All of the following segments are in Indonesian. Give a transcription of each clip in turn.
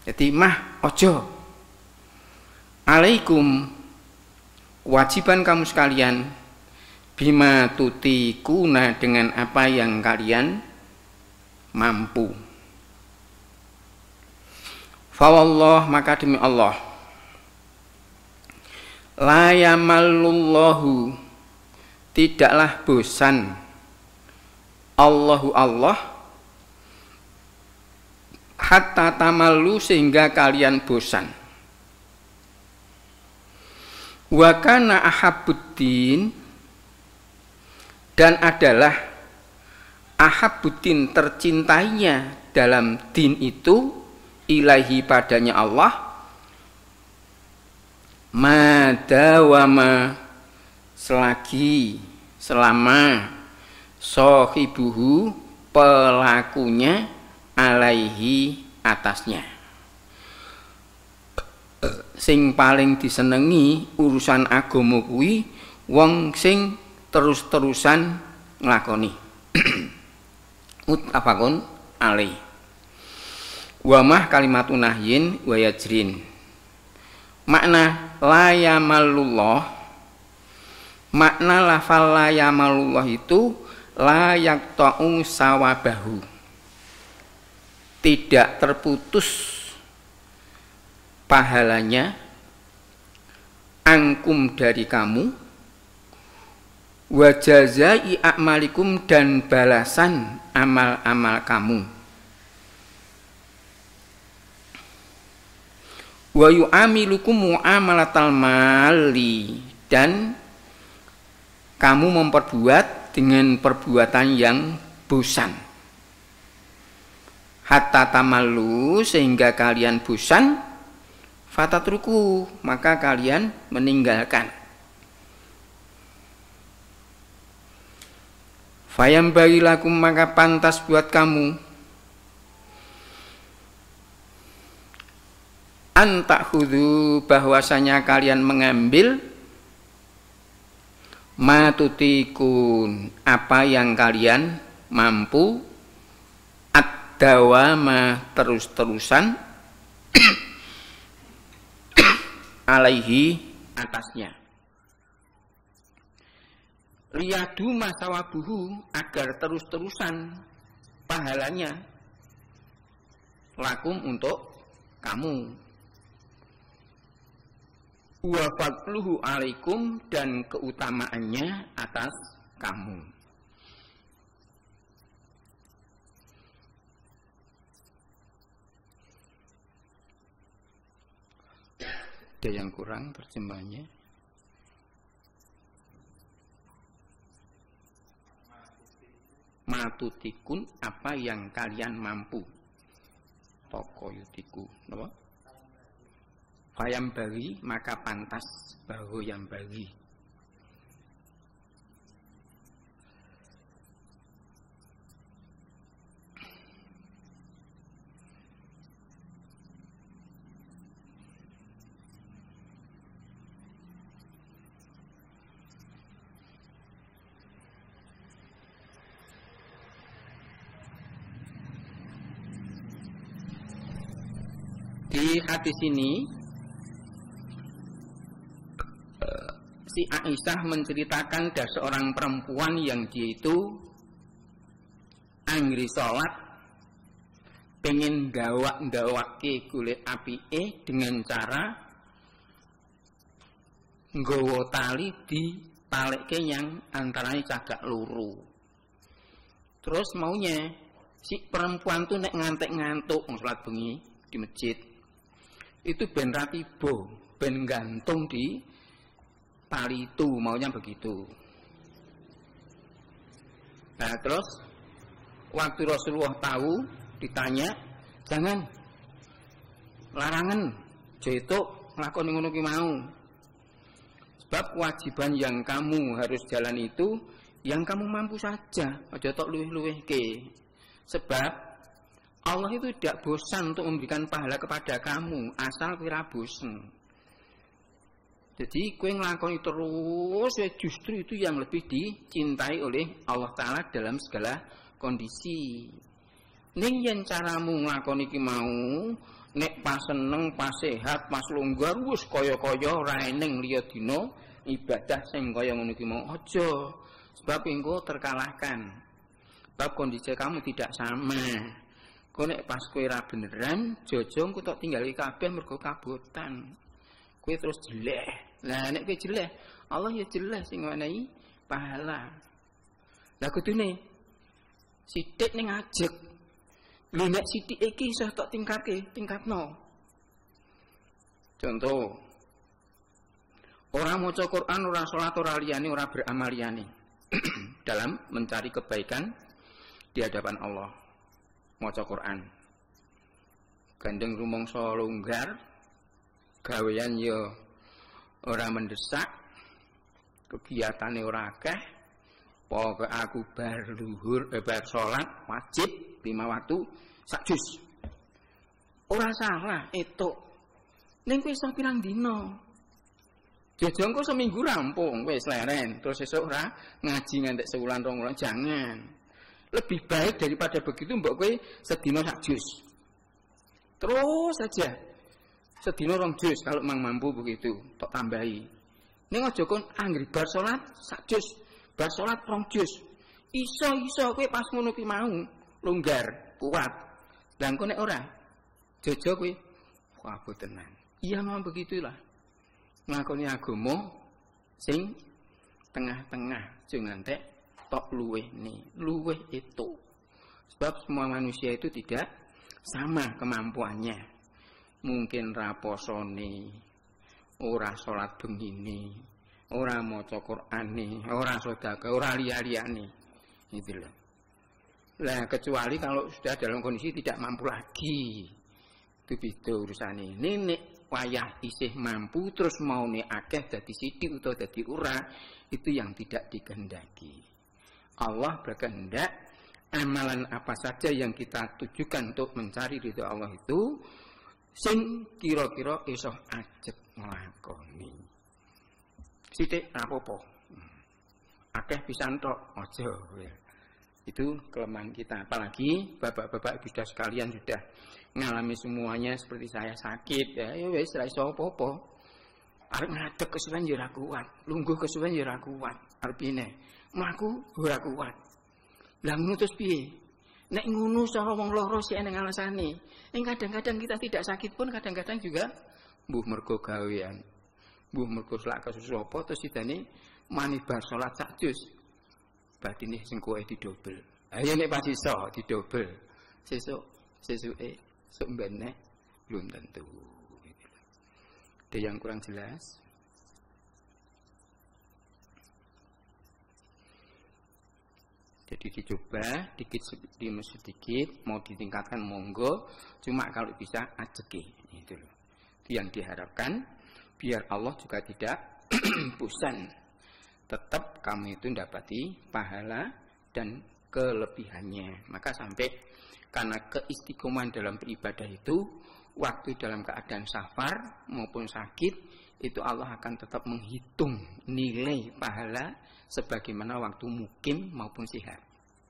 Jadi mah ojo. Alaikum, kewajiban kamu sekalian, bima tutikuna, dengan apa yang kalian mampu. Fawallah, maka demi Allah, la yamallullahu, tidaklah bosan Allahu Allah, hatta tamallu, sehingga kalian bosan. Wa kana ahabbuddin, dan adalah ahabbuddin, tercintainya dalam din itu, ilahi, padanya Allah, madawama, selama sohibuhu, pelakunya, alaihi, atasnya. Sing paling disenengi urusan agama kuwi wong sing terus-terusan nglakoni. Muttafaqun alaih. Wa mah kalimatun nahyin wa yajrin. Makna la yamallullah, makna lafal la yamallullah itu la yaqta'u sawabahu, tidak terputus pahalanya, angkum, dari kamu, wa jazai a'malikum, dan balasan amal-amal kamu, wa yu'amilukum mu'amalatal mali, dan kamu memperbuat dengan perbuatan yang bosan, hatta tamallu, sehingga kalian bosan, fatatruku, maka kalian meninggalkan. Fayam bagilakum, maka pantas buat kamu, antakhudu, bahwasanya kalian mengambil, matutikun, apa yang kalian mampu, ad-dawama, terus-terusan, alaihi, atasnya. Liyadu masawabuhu, agar terus-terusan pahalanya lakum, untuk kamu. Wa fadluhu alaikum, dan keutamaannya atas kamu. Ada yang kurang terjemahnya? Matutikun, apa yang kalian mampu. Toko yutiku, apa? Fayam bagi, maka pantas, bahu yang bagi. Di hadis ini si Aisyah menceritakan ada seorang perempuan yang dia itu anggere salat pengen gawak-gawake kulit apike dengan cara nggawa tali ditalekke yang antaranya cagak loro. Terus maunya si perempuan tuh nek ngantuk salat bengi di masjid itu ben ra tiba, ben gantung di tali itu, maunya begitu. Nah terus waktu Rasulullah tahu, ditanya, jangan, larangan, jaituk nglakoni ngono ki mau. Sebab kewajiban yang kamu harus jalan itu yang kamu mampu saja, aja tok luweh-luwehke. Sebab Allah itu tidak bosan untuk memberikan pahala kepada kamu, asal kowe ra bosen. Jadi kowe nglakoni terus, ya justru itu yang lebih dicintai oleh Allah Ta'ala dalam segala kondisi. Ning yen caramu nglakoni iki mau, nek pas seneng, pas sehat, pas longgar wis kaya-kaya ora eneng liya dina ibadah sing kaya ngono iki mau aja. Sebab engko terkalahkan. Sebab kondisi kamu tidak sama. Kok nek pas kowe ra beneran, jojo engko tok tinggali kabeh mergo kabotan. Kowe terus jelek. Lah nek kowe jelek, Allah ya jelek sing menehi pahala. Lah kudune sithik ning ajeg. Lha nek sithik iki iso tok tingkatno. Contoh, orang maca Quran, ora salat, ora liyane, ora beramal liyane dalam mencari kebaikan di hadapan Allah. Maca Quran. Gandeng rumangsa longgar, gawean ya ora mendesak, kegiatane ora akeh, pokoke aku bar luhur, bar salat wajib 5 waktu sak juz. Ora salah etuk. Ning kowe iso pirang dina? Jajang kok seminggu rampung wis leren, terus esuk ora ngaji ngantek sewulan rong wulan, jangan. Lebih baik daripada begitu mbok kowe sedina sak juz. Terus saja. Sedina rong juz kalau mang mampu begitu, tok tambahi. Ning aja kon anggere bar salat sak juz, bar salat rong juz. Iso kowe pas ngono ki mau longgar, kuat. Lah engko nek ora jojo kowe kabeh tenan. Iya memang begitulah. Nglakoni agama sing tengah-tengah aja ngantek tok luweh itu. Sebab semua manusia itu tidak sama kemampuannya. Mungkin ra posone, ora salat bengine, ora maca Qur'ane, ora sedekah, ora liya-liyane. Gitu loh. Lah kecuali kalau sudah dalam kondisi tidak mampu lagi. Itu beda urusane. Nenek wayah isih mampu terus maune akeh dadi sithik utawa dadi ora, itu yang tidak dikehendaki. Allah berkehendak amalan apa saja yang kita tujukan untuk mencari ridho Allah itu sing kira-kira iso ajeg nglakoni. Sithik apa-apa. Akeh pisan tok aja. Itu kelemahan kita. Apalagi bapak-bapak ibu sudah sekalian sudah ngalami semuanya seperti saya sakit, ya wis ra iso apa-apa. Arep ngadeg kesuwen ya ora kuat, lungguh kesuwen ya ora kuat. Arepine mlaku ora kuat. Lah ngono terus piye? Nek ngono cara wong loro sik eneng alasane. Kadang-kadang kita tidak sakit pun kadang-kadang juga mbuh mergo gawean. Mbuh mergo selak kesusu apa terus sidane mani bar salat sak juz. Batine sing kowe didobel. Ayo nek pas iso didobel. Sesuke sok mbene belum tentu. Ada yang kurang jelas? Jadi dicoba demi sedikit, mau ditingkatkan monggo, cuma kalau bisa ajeki itu loh. Itu yang diharapkan biar Allah juga tidak bosan. Tetap kamu itu mendapati pahala dan kelebihannya. Maka sampai karena keistiqomahan dalam beribadah itu, waktu dalam keadaan safar maupun sakit, itu Allah akan tetap menghitung nilai pahala sebagaimana waktu mukim maupun sehat.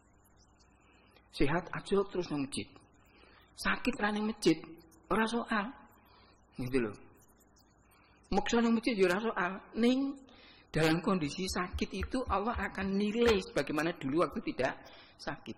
Sehat aja terus nang masjid. Sakit ra ning masjid, ora soal. Gitu loh. Muksa nang masjid ora soal. Ning dalam kondisi sakit itu Allah akan nilai sebagaimana dulu waktu tidak sakit.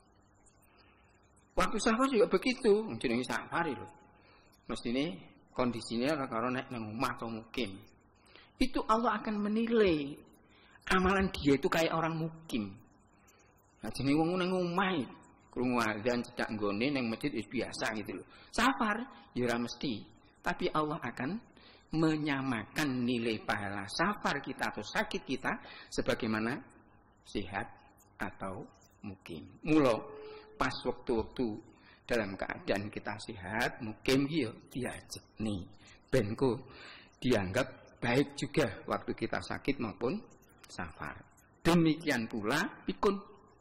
Waktu safar juga begitu, jenenge safar lho. Mestine kondisinya karo nek nang omah atau mukim. Itu Allah akan menilai amalan dia itu kayak orang mukim. Nah jenenge wong nang omah krungu adzan cedak nggone nang masjid wis biasa gitu loh. Safar ya ora mesti, tapi Allah akan menyamakan nilai pahala safar kita atau sakit kita sebagaimana sehat atau mukim. Mula pas waktu-waktu dalam keadaan kita sehat, mukim ya diajekni. Benku dianggap baik juga waktu kita sakit maupun safar. Demikian pula pikun.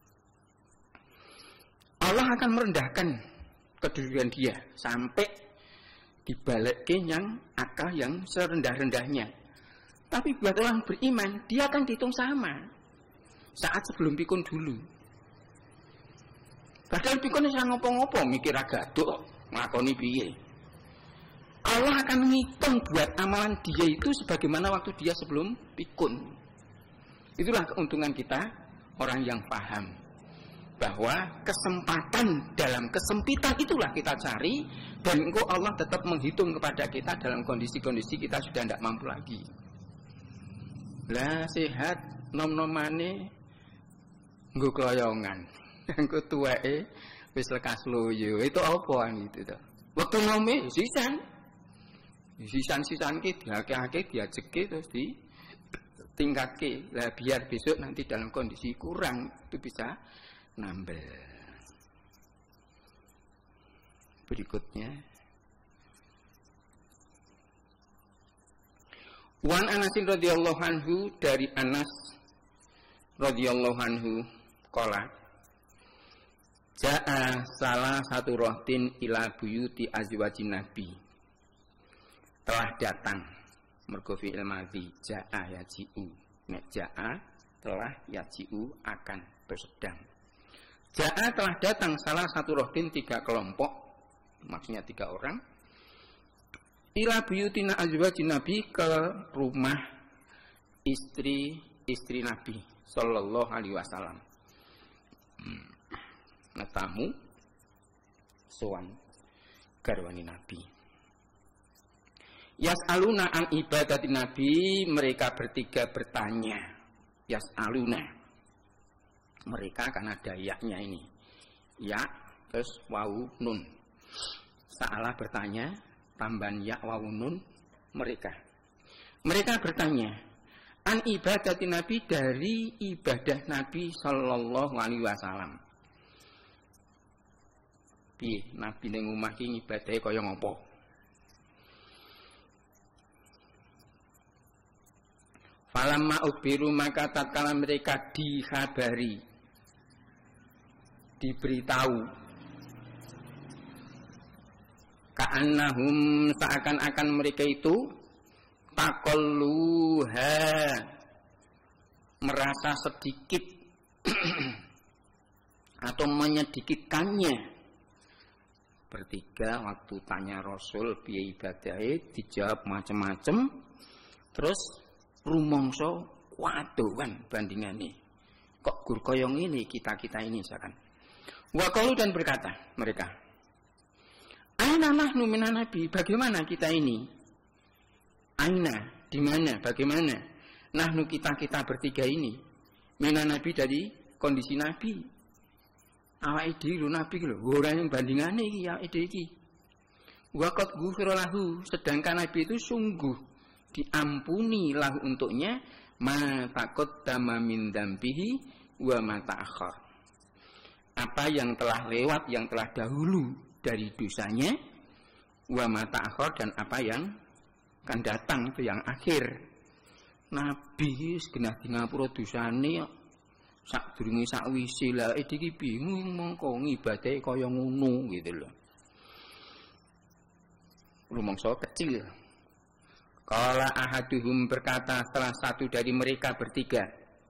Allah akan merendahkan kedudukan dia sampai dibalikin yang akal yang serendah-rendahnya. Tapi buat orang beriman, dia akan dihitung sama saat sebelum pikun dulu. Padahal pikun wis ngopo-ngopo mikir agaduk nglakoni piye. Allah akan menghitung buat amalan dia itu sebagaimana waktu dia sebelum pikun. Itulah keuntungan kita orang yang paham bahwa kesempatan dalam kesempitan itulah kita cari, dan engkau Allah tetap menghitung kepada kita dalam kondisi-kondisi kita sudah tidak mampu lagi. Lah sehat nom-nomane nggo kloyongan, engko tuweke wis lekas loyo. Itu apa gitu to? Wektu nome sisan ki diakeh-akeh diajeke terus ditingkatke. Lah biar besok nanti dalam kondisi kurang itu bisa nambah. Berikutnya Wan Anas radhiyallahu anhu, dari Anas radhiyallahu anhu qala Ja'a salah satu rohtin ila buyuti azwajin Nabi. Telah datang mergo fi'il madhi ja'a yaji'u. Nek ja'a telah yaji'u akan bersedang. Ja'a telah datang salah satu rohtin 3 kelompok, maksudnya 3 orang. Ila buyutina azwajin Nabi, ke rumah istri Nabi sallallahu alaihi wasallam. Tamu sowan garwani Nabi. Yas'aluna an ibadati Nabi, mereka bertiga bertanya. Yas'aluna, mereka kan ada yaknya ini. Ya terus wawu nun. Sa'alah bertanya, tambahan ya wawu nun, mereka bertanya an ibadati Nabi, dari ibadah Nabi sallallahu alaihi wasallam. Piye Nabi ning omah ki ibadahe kaya ngopo? Falamma ubiru, maka tatkala mereka dikhabari, diberitahu, ka'annahum, seakan-akan mereka itu taqalluha, merasa sedikit atau menyedikitkannya. Bertiga waktu tanya Rasul piye ibadahe, dijawab macam-macam, terus rumangsa waduh kan bandingane kok gur kaya ngene kita ini misalkan. Wa qalu, dan berkata mereka, aina nahnu minan Nabi, bagaimana kita ini? Aina, di mana, bagaimana? Nahnu kita bertiga ini minan Nabi, dari kondisi Nabi. Awake dhewe lho Nabi lho, ora yang bandingane iki ya ide iki. Waqat ghufira lahu, sedangkan Nabi itu sungguh diampuni lahu untuknya ma taqaddama min dzambihi wa ma ta'akhkhar. Apa yang telah lewat, yang telah dahulu dari dosanya, wa ma ta'akhkhar, dan apa yang akan datang itu yang akhir. Nabi wis genah di ngapura dosane sadurunge sakwise, lah iki bingung mongko ngibadahe kaya ngono gitu lho. Rumangsa kecil. Qala ahaduhum, berkata salah satu dari mereka bertiga,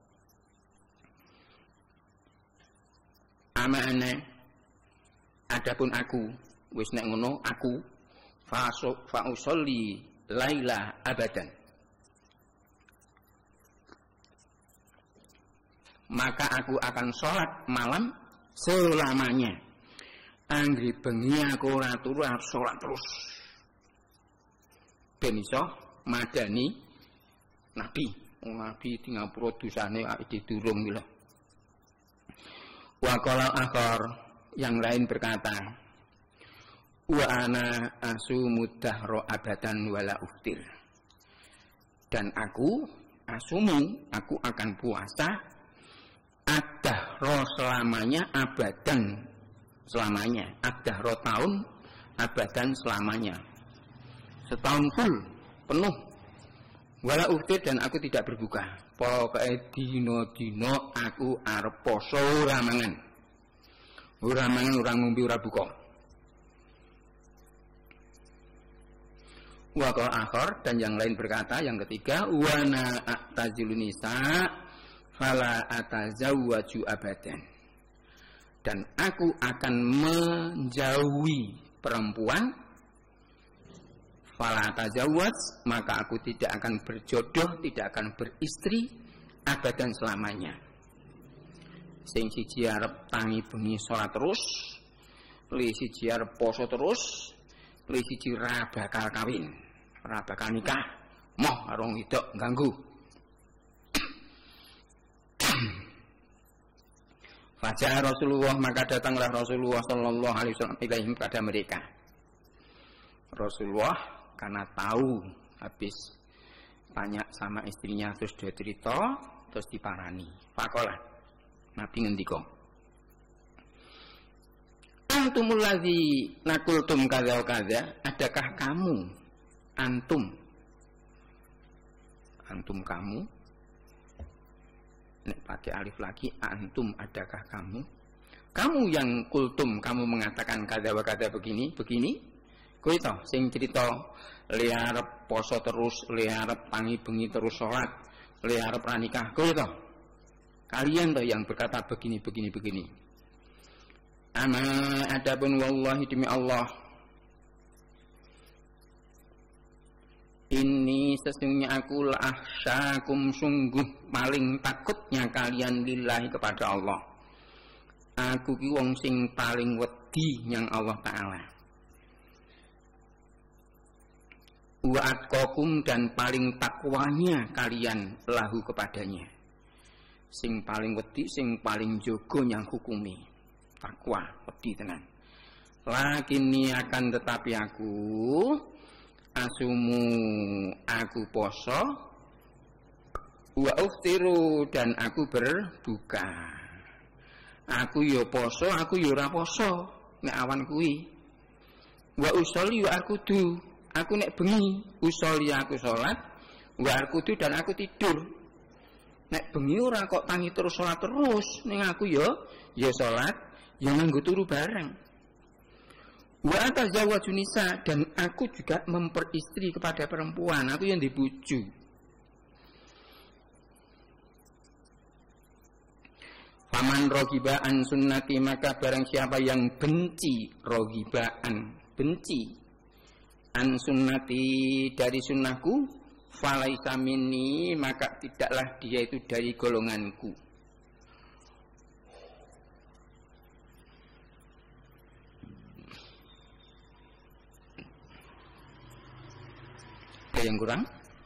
ama ana, adapun aku, wis nek ngono aku fa usolli laila abadan, maka aku akan sholat malam selamanya. Anggri bengi aku ora turu, sholat terus ben iso madani Nabi. Nabi di ngapura dosane awake durung lho. Wa qala akhar, yang lain berkata, wa ana asumud dahra abadan wala uftir, dan aku aku akan puasa ad-dahra selamanya, abadan selamanya, ad-dahra tahun, abadan selamanya, setahun full penuh, wala uftir, dan aku tidak berbuka. Pokoknya dino-dino aku arep poso, ora mangan, ora ngombe, ora buka. Wa qala akhar, dan yang lain berkata, yang ketiga, wa na a'tazilun nisa fala atazawwaju abadan, dan aku akan menjauhi perempuan. Fala tajawaz, maka aku tidak akan berjodoh, tidak akan beristri abadan selamanya. Sing siji arep tangi bengi salat terus, li siji arep poso terus, li siji ra bakal kawin, ra bakal nikah, moh karo wedok ganggu. Fajar Rasulullah, maka datanglah Rasulullah sallallahu alaihi wasallam ilaihim kepada mereka. Rasulullah karena tahu habis tanya sama istrinya terus dia cerita terus diparani. Faqala, Nabi ngendika, antumul ladzi nakultum kadza kadza, adakah kamu antum kamu, nek pakai alif lagi, antum adakah kamu yang kultum, kamu mengatakan kadza wa kadza begini kowe to sing cerita le arep poso terus, le arep tangi bengi terus salat, le arep ra nikah, kowe to kalian to yang berkata begini. Ama adapun wallahi demi Allah, ini sesungguhnya aku lahsyakum, sungguh paling takutnya kalian lillahi kepada Allah. Aku ki wong sing paling wedi nyang Allah Ta'ala. Wa atqakum, dan paling takwanya kalian lahu kepadanya. Sing paling wedi, sing paling jogo nyang hukumi. Takwa, wedi tenan. Lakini akan tetapi aku asumu, aku poso, wa uftiru, dan aku berbuka. Aku yo poso, aku yo ora poso nek awan kuwi. Wa usolli wa arkudu, aku nek bengi usolli aku salat, wa arkudu, dan aku tidur. Nek bengi ora kok tangi terus salat terus, ning aku yo salat, yo nganggo turu bareng. Wa atazawwaju nisa, dan aku juga memperistri kepada perempuan, aku yang dibuju. Faman rogibaan sunnati, maka barang siapa yang benci, rogibaan benci, an sunnati dari sunnahku, falaisa minni, maka tidaklah dia itu dari golonganku. Ada yang kurang?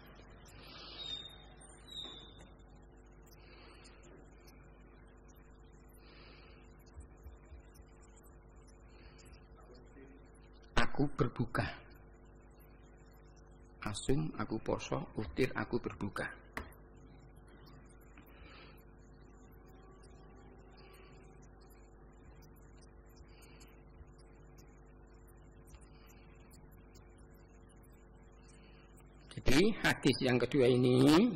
Aku berbuka. Asum aku poso, uftir aku berbuka. Jadi hadis yang kedua ini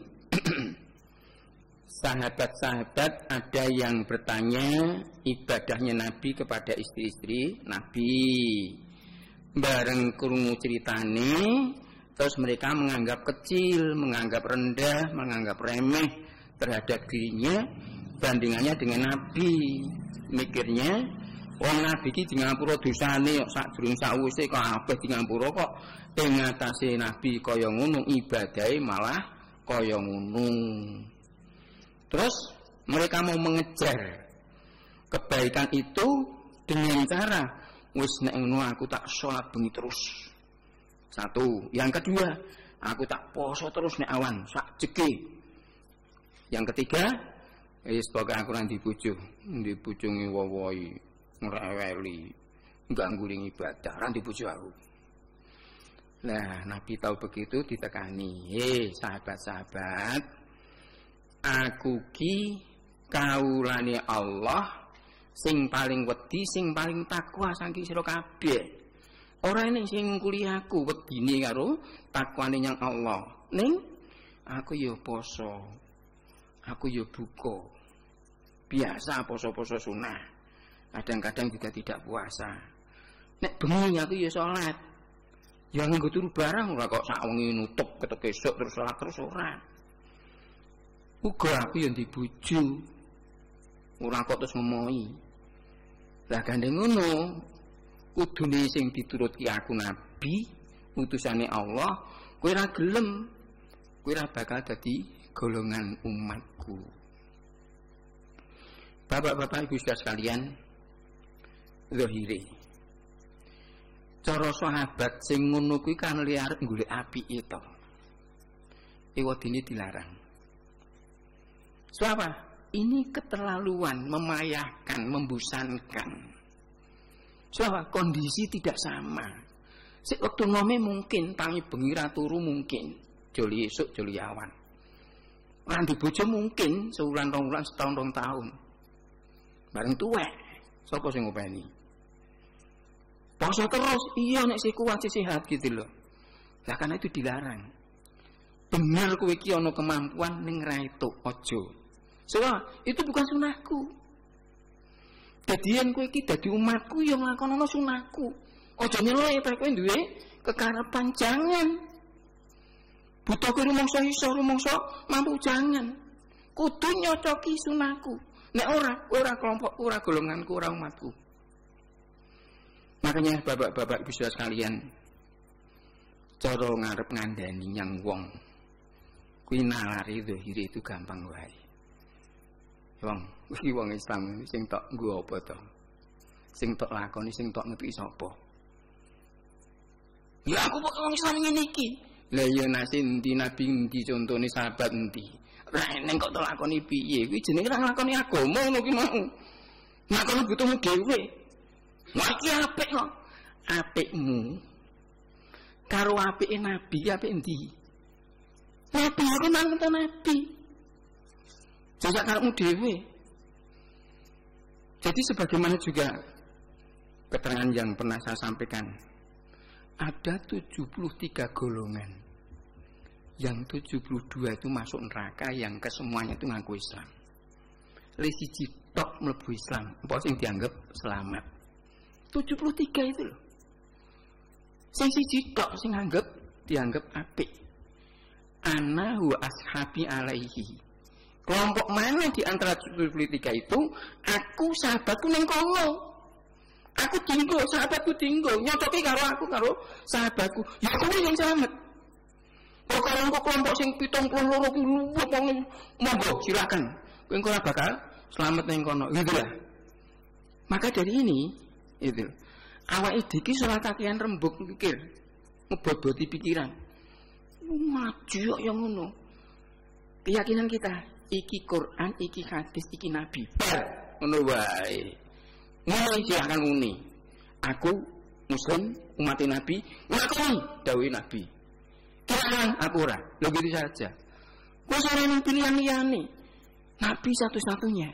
sahabat-sahabat ada yang bertanya ibadahnya Nabi kepada istri-istri Nabi. Bareng krungu ceritane, terus mereka menganggap kecil, menganggap rendah, menganggap remeh terhadap dirinya bandingannya dengan Nabi. Mikirnya, wong Nabi iki di ngapura dosane kok sadurung sawise kabeh di ngapura kok ing atase Nabi kaya ngono, ibadahe malah kaya ngono. Terus mereka mau mengejar kebaikan itu dengan cara wis nek ngono aku tak salat bengi terus. Satu, yang kedua, aku tak poso terus nek awan sak jeke. Yang ketiga, wis pokoke aku nang dibujungi wowoi, ngreweli, gangguling ibadah, ra dibujuk aku. Nah, Nabi tahu begitu ditekani. Sahabat-sahabat, aku ki kaulane Allah sing paling wedi, sing paling takwa saking sira kabeh. Ora ning sing kuliahku wedine karo takwane nyang Allah. Ning aku ya poso. Aku ya buka. Biasa poso-poso sunah. Kadang-kadang juga tidak puasa. Nek bengi aku ya salat. Ya nganggo turu barang ora kok sak wengi nutup ketek esuk terus salat terus ora. Uga aku yang dibuju. Ora kok terus ngomohi. Lah gandeng ngono, kudune sing diturutke aku nabi, utusane Allah, kowe ora gelem, kowe ora bakal dadi golongan umatku. Bapak-bapak Ibu saudara sekalian, zahire. Cara sahabat sing ngono kuwi kan liar golek apike to. Ewadine dilarang. Siapa? Ini keterlaluan, memayahkan, membosankan. Siapa? Kondisi tidak sama. Sik wektu nome mungkin, tangi bengi ra turu mungkin, joli esuk joli awan. Lan di bojo mungkin sewulan rong wulan setahun rong tahun. Bareng tuwek, sapa sing ngopeni? Poso terus, iya nek sik kuat sik sehat gitu loh. Lah karena itu dilarang. Bener kowe iki ana kemampuan ning ra etuk aja. Soale itu bukan sunahku. Dadian kowe iki dadi umatku ya nglakonana sunahku. Aja nyelek kowe duwe kekarepan jangan. Buta kowe rumangsa iso rumangsa mampu jangan. Kudu nyocoki sunahku. Nek ora kelompok, ora golonganku, ora umatku. Makanya bapak-bapak Ibu saudara sekalian, cara ngarep ngandani nyang wong kuwi nalari zahire itu gampang wae. Wong, iki wong Islam sing tok nggo apa to? Sing tok lakoni, sing tok ngetuki sapa? Ya aku kok wong Islam ngene iki. Lah iya nasi endi nabi endi contone sahabat endi? Ra eneng kok tok lakoni piye? Kuwi jenenge ra nglakoni agama ngono ki mau. Ngakoni butuhmu dhewe. Lah iki apik kok. Apikmu karo apike nabi apik endi? Nabi aku nang nabi. Jajak karepmu dhewe. Jadi sebagaimana juga keterangan yang pernah saya sampaikan, ada 73 golongan. Yang 72 itu masuk neraka, yang kesemuanya itu ngaku Islam. Lesi tok mlebu Islam, apa sing dianggap selamat. 73 itu loh. Sing siji tok sing dianggap apik. Ana wa ashabi alaihi. Kelompok mana di antara 73 itu? Aku sahabatku ning kono. Aku dinggo, sahabatku dinggo. Nyocoki karo aku karo sahabatku. Ya kuwi yang selamat. Pokoke kelompok sing 72 ku monggo silakan. Kowe ora bakal selamat ning kono. Gitu lah. Maka dari ini itu awake iki salah kakean rembug pikir. Ngeboboti pikiran. Maju kok yang ngono. Keyakinan kita, iki Quran, iki hadis, iki nabi. Ngono wae. Ngono silakan muni. Aku muslim, umat nabi, ngakoni dawuh nabi. Kira aku ora. Lho gitu saja. Kok sarene pilihan liyane. Nabi satu-satunya.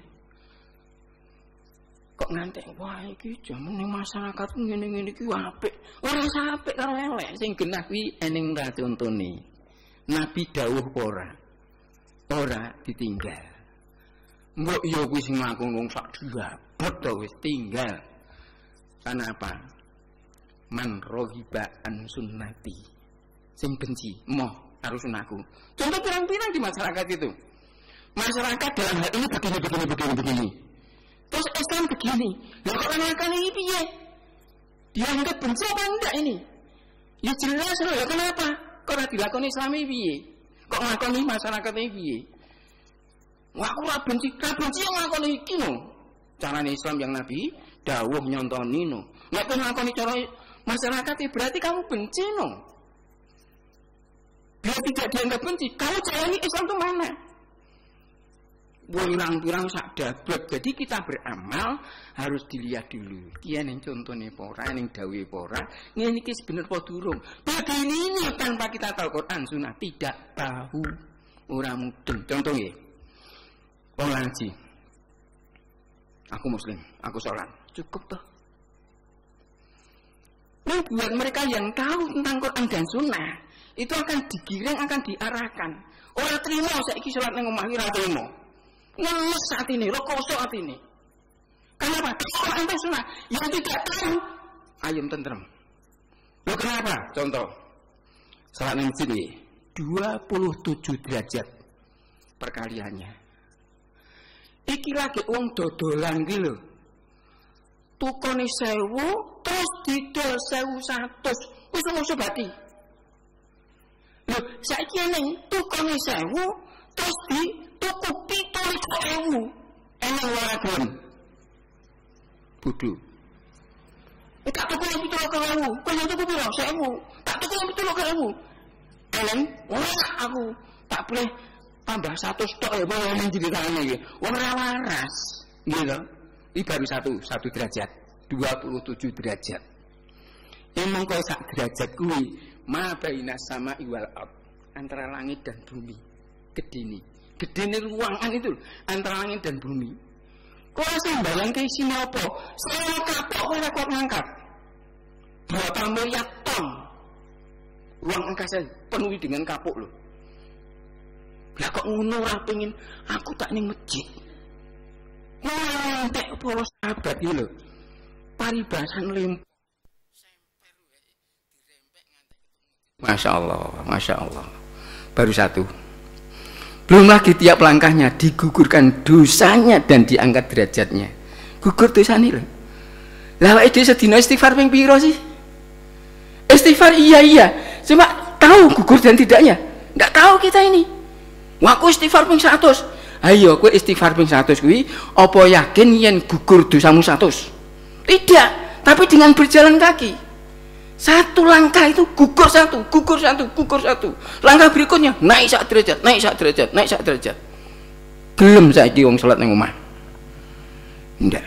Kok ngantek, wah iki jaman ning masyarakat ngene-ngene iki apik. Ora apik karo elek, sing genah kuwi ening ra contone. Nabi dawuh ora. Ora ditinggal. Mbok yo kuwi sing mlaku wong sak diabot to wis tinggal. Kenapa? Man rohiba an sunnati. Sing benci moh karo sunahku. Contoh pirang-pirang di masyarakat itu. Masyarakat dalam hal ini begini. Terus Islam begini. Lah kok ngakoni ini piye? Dianggap benci apa enggak ini? Ya jelas loh, ya kenapa? Kok ora dilakoni Islam iki piye? Kok ngakoni masyarakat iki piye? Wah, aku ora benci yang ngakoni iki no. Carane Islam yang Nabi dawuh nyontoni no. Nek kowe ngakoni cara masyarakat berarti kamu benci no. Biar tidak dianggap benci, kamu jalani Islam itu mana? Pirang-pirang sak dablek. Jadi kita beramal harus dilihat dulu. Kiye ning contone apa ora, ning dawuhe apa ora. Ngene iki sebener apa durung. Begini ini tanpa kita tahu Quran Sunnah tidak tahu. Ora mudeng. Contoh nggih. Wong ngaji. Aku muslim, aku sholat. Cukup toh. Nah, buat mereka yang tahu tentang Quran dan Sunnah, itu akan digiring, akan diarahkan. Ora trimo saiki sholat ning omah ora trimo. Ngeles saat ini, rokoso saat ini. Kenapa? Quran dan Sunnah yang tidak tahu ayam tentrem. Loh kenapa? Contoh, salat ning masjid 27 derajat perkaliannya. Iki lagi wong dodolan iki lho. tukone 1000 terus didol 1100 wis musuh bati. Lho saiki ning tukone 1000 terus dituku 7.000 enek ora gelem bodho. Tak tuku 7.000 kok yo tuku piro 1000 tak tuku 7.000 eleng ora aku tak boleh tambah 100 tok ya bae nang diritane iki ora waras nggih lho. Ini baru satu derajat 27 derajat emang kau sak derajat kuwi ma baina sama iwal ard antara langit dan bumi gedene ruangan itu antara langit dan bumi. Kau rasa bayang ke isinya apa saya kapok kau kuat ngangkat berapa miliar ton ruang angkasa penuhi dengan kapuk loh. Lah kok ngono ora pengin aku tak ning masjid. Ngantek polos sahabat iki lho. Paribasan lempo. Masya Allah. Baru satu. Belum lagi tiap langkahnya digugurkan dosanya dan diangkat derajatnya. Gugur dosane lho. Lah awake dhewe sedina istighfar ping piro sih? Istighfar iya. Cuma tahu gugur dan tidaknya. Enggak tahu kita ini. Wah, aku istighfar ping 100. Ayo kowe istighfar ping 100 kuwi apa yakin yen gugur dosamu 100? Tidak, tapi dengan berjalan kaki. Satu langkah itu gugur satu. Langkah berikutnya naik sak derajat. Gelem saiki wong salat nang omah. Ndak.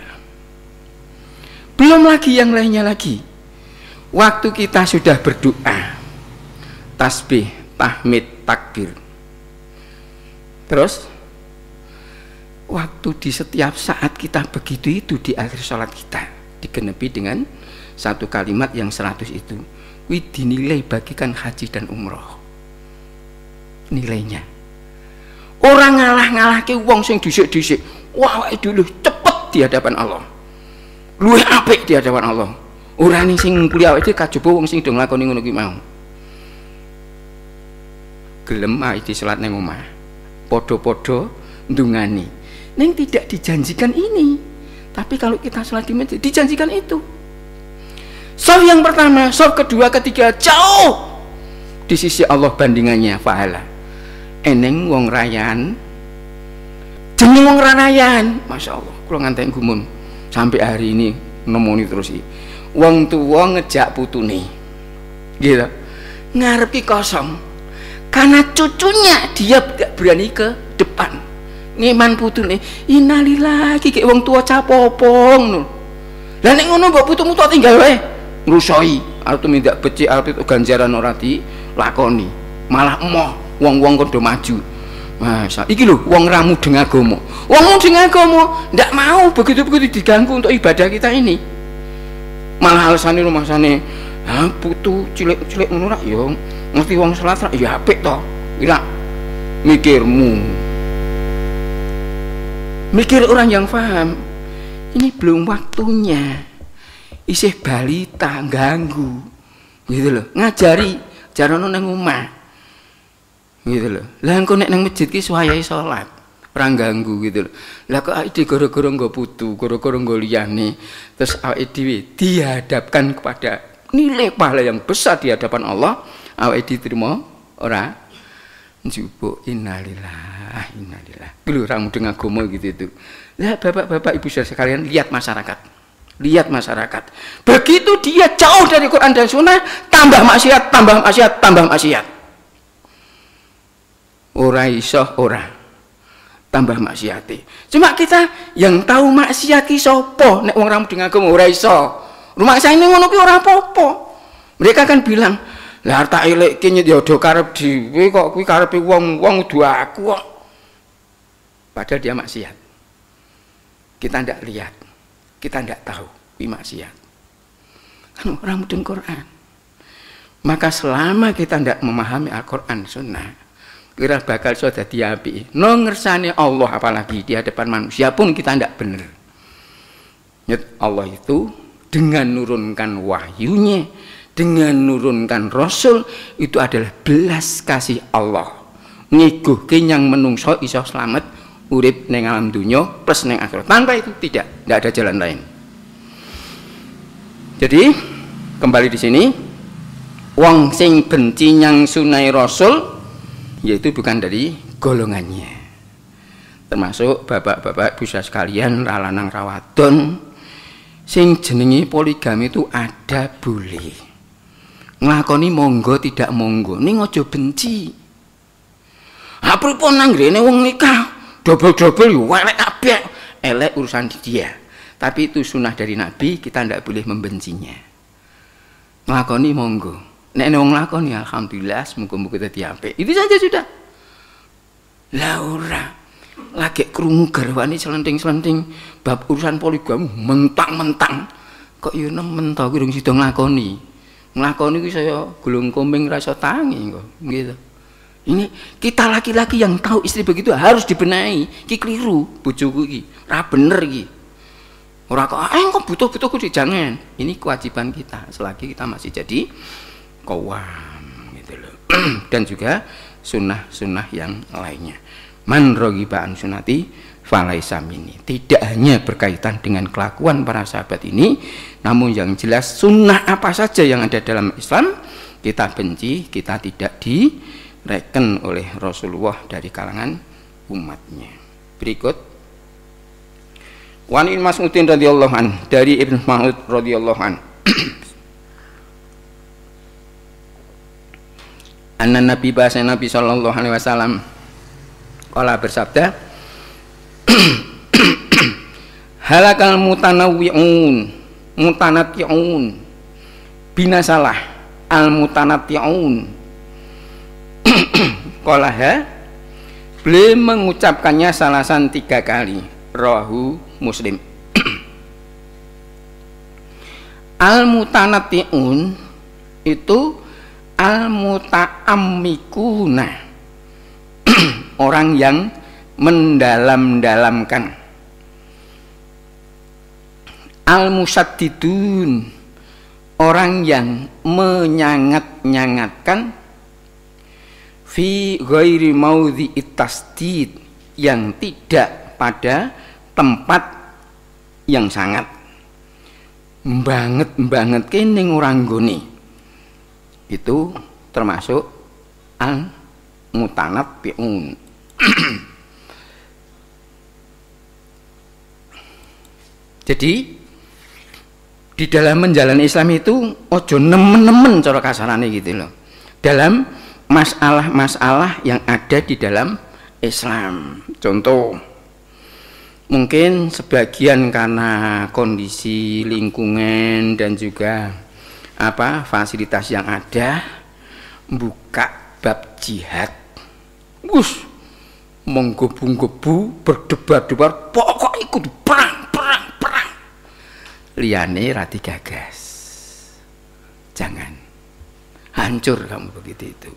Belum lagi yang lainnya lagi. Waktu kita sudah berdoa, tasbih, tahmid, takbir. Terus waktu di setiap saat kita begitu itu di akhir sholat kita digenepi dengan satu kalimat yang 100 itu kuwi dinilai bagikan haji dan umroh nilainya. Orang ngalah-ngalahke wong sing dhisik-dhisik wah dulu cepet di hadapan Allah luwih apik di hadapan Allah ora ning sing ngungkuli awake kajaba wong sing do nglakoni ngono kuwi mau gelem iki salat ning omah padha-padha ndungani. Neng tidak dijanjikan ini, tapi kalau kita sholat di masjid dijanjikan itu. Shaf yang pertama, shaf kedua, ketiga jauh di sisi Allah bandingannya pahala. Eneng wong rayan, jeneng wong ranayan, masya Allah. Kalau ngantek gumun sampai hari ini nemoni terus sih. Wong tua ngejak putune, gitu, ngarepi kosong, karena cucunya dia tidak berani ke depan. Ngeman putune innalillahi kek wong tua capopong lho. Lah nek ngono mbok putumu tok tinggal wae ngrusoi arep mindak becik arep itu ganjaran ora dilakoni malah emoh wong-wong kondo maju. Masa iki lho wong ra mudeng agama. Wong mudeng agama ndak mau begitu-begitu diganggu untuk ibadah kita ini. Malah alasane rumasane putu cilik-cilik ngono ra ya ngerti wong salat ra ya apik to. Ila mikirmu mikir orang yang paham ini belum waktunya isih balita ganggu gitu loh ngajari jarane nang omah gitu loh lah engko nek nang masjid ki suwayahe salat ora ganggu gitu loh lah kok awake gara-gara nggo putu gara-gara nggo liyane terus awake dhewe dihadapkan kepada nilai pahala yang besar di hadapan Allah awake diterima ora njupuk innalillahi dulu ramu dengan agama gitu itu. Lah bapak-bapak ibu saudara sekalian lihat masyarakat begitu dia jauh dari Quran dan Sunnah tambah maksiat ora iso ora tambah maksiate. Cuma kita yang tahu maksiat ki sapa nek wong ramu dengan agama ora iso rumah saya ini ngono ki ora apa-apa. Mereka kan bilang lah tak elekke ya do karep dhewe kok kuwi karepe wong-wong kudu aku kok. Padahal dia maksiat. Kita ndak lihat. Kita ndak tahu kuwi maksiat. Kan orang mudeng Quran. Maka selama kita ndak memahami Al-Qur'an Sunnah, kira bakal iso dadi apik. No ngersane Allah apalagi di hadapan manusia pun kita ndak bener. Allah itu dengan nurunkan wahyunya dengan nurunkan Rasul itu adalah belas kasih Allah ngeguhke yang menungso iso selamat urip neng alam dunia plus neng akhirat. Tanpa itu tidak ada jalan lain. Jadi kembali di sini, wong sing benci nyang sunai Rasul yaitu bukan dari golongannya. Termasuk bapak-bapak bisa sekalian ralanang rawadon sing jenengi poligami itu ada boleh. Nglakoni monggo tidak monggo, ning aja benci. Ha pripun nang ngrene wong nikah double-double yo elek kabeh, elek urusan dia. Tapi itu sunnah dari Nabi, kita tidak boleh membencinya. Nglakoni monggo. Nek wong nglakoni alhamdulillah, muga-muga dadi apik. Itu saja sudah. Lah ora lagi krungu garwane selenting-selenting bab urusan poligami mentang-mentang kok yo nemen to kuwi durung sida nglakoni. Nglakoni kuwi saya gulung koming rasa tangi kok gitu. Ini kita laki-laki yang tahu istri begitu harus dibenahi. Ki keliru bojoku iki. Ora bener iki. Ora kok kok butuh-butuh kudu jangan. Ini kewajiban kita selagi kita masih jadi qawam gitu loh. Dan juga sunnah-sunnah yang lainnya. Man raghiba an sunnati falaisa minni. Tidak hanya berkaitan dengan kelakuan para sahabat ini, namun yang jelas sunnah apa saja yang ada dalam Islam kita benci, kita tidak direken oleh Rasulullah dari kalangan umatnya. Berikut Wan Ibn Mas'udin radhiyallahu an, dari Ibn Mas'ud radhiyallahu an. Anna Nabi bahasa Nabi sallallahu alaihi wasallam qala bersabda halakal mutanatti'un binasalah al mutanatti'un. Qalaha beliau mengucapkannya salasan 3 kali. Rawahu Muslim. Al mutanatti'un itu al muta'ammikuna, orang yang mendalam-dalamkan. Al musaddidun, orang yang menyangat-nyangatkan. Fi ghairi maudhi'it tasdid, yang tidak pada tempat yang sangat. Banget kening orang goni. Itu termasuk al mutanatti'un. Jadi di dalam menjalani Islam itu ojo nemen-nemen cara kasarane gitu loh. Dalam masalah-masalah yang ada di dalam Islam. Contoh, mungkin sebagian karena kondisi lingkungan dan juga fasilitas yang ada, buka bab jihad. Menggebu-gebu, berdebar-debar, pokok ikut perang. Liyane rati gagas. Jangan. Hancur kamu begitu itu.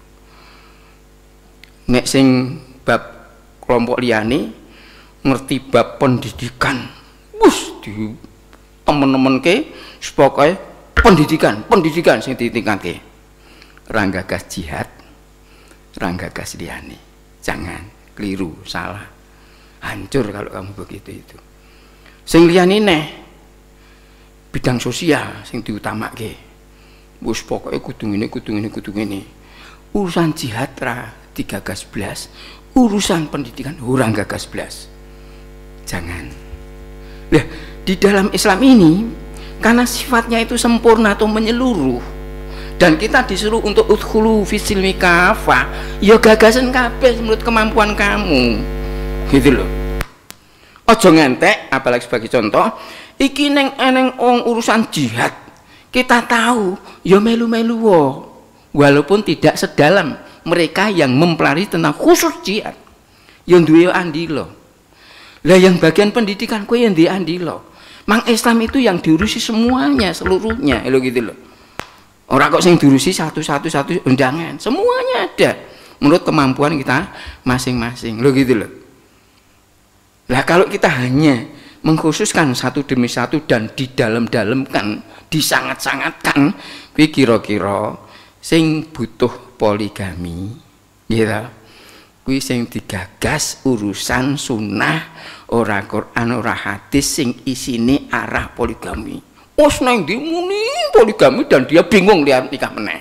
Nek sing bab kelompok liyane ngerti bab pendidikan. Di temen-temen ke pokoke pendidikan sing ditingkatke. Ranggagas jihad, ranggagas liyane. Jangan, keliru, salah. Hancur kalau kamu begitu itu. Sing liyane neh bidang sosial sing diutamake. Wis pokoke kudu ngene. Urusan jihad ra digagas blas, urusan pendidikan ora gagas blas. Jangan. Nah, di dalam Islam ini karena sifatnya itu sempurna atau menyeluruh dan kita disuruh untuk udkhulu fisilmi kafah, ya gagasan kabeh menurut kemampuan kamu. Gitu loh. Ojo ngentek, apalagi sebagai contoh, iki eneng urusan jihad. Kita tahu, ya melu-melu walaupun tidak sedalam mereka yang mempelajari tentang khusus jihad. Yang duwe andilo. Lah yang bagian pendidikan kowe yang duwe andilo. Mang Islam itu yang diurusi semuanya, seluruhnya, lho gitu loh. Ora kok sing diurusi satu undangan, semuanya ada menurut kemampuan kita masing-masing. Lho gitu loh. Lah kalau kita hanya mengkhususkan satu demi satu dan didalam-dalamkan, disangat-sangatkan, kuwi kira-kira sing butuh poligami, gitu. Kuwi sing digagas urusan sunnah, ora Quran, ora hadis sing isine arah poligami. Wes nang ndi muni poligami dan dia bingung lihat nikah meneh.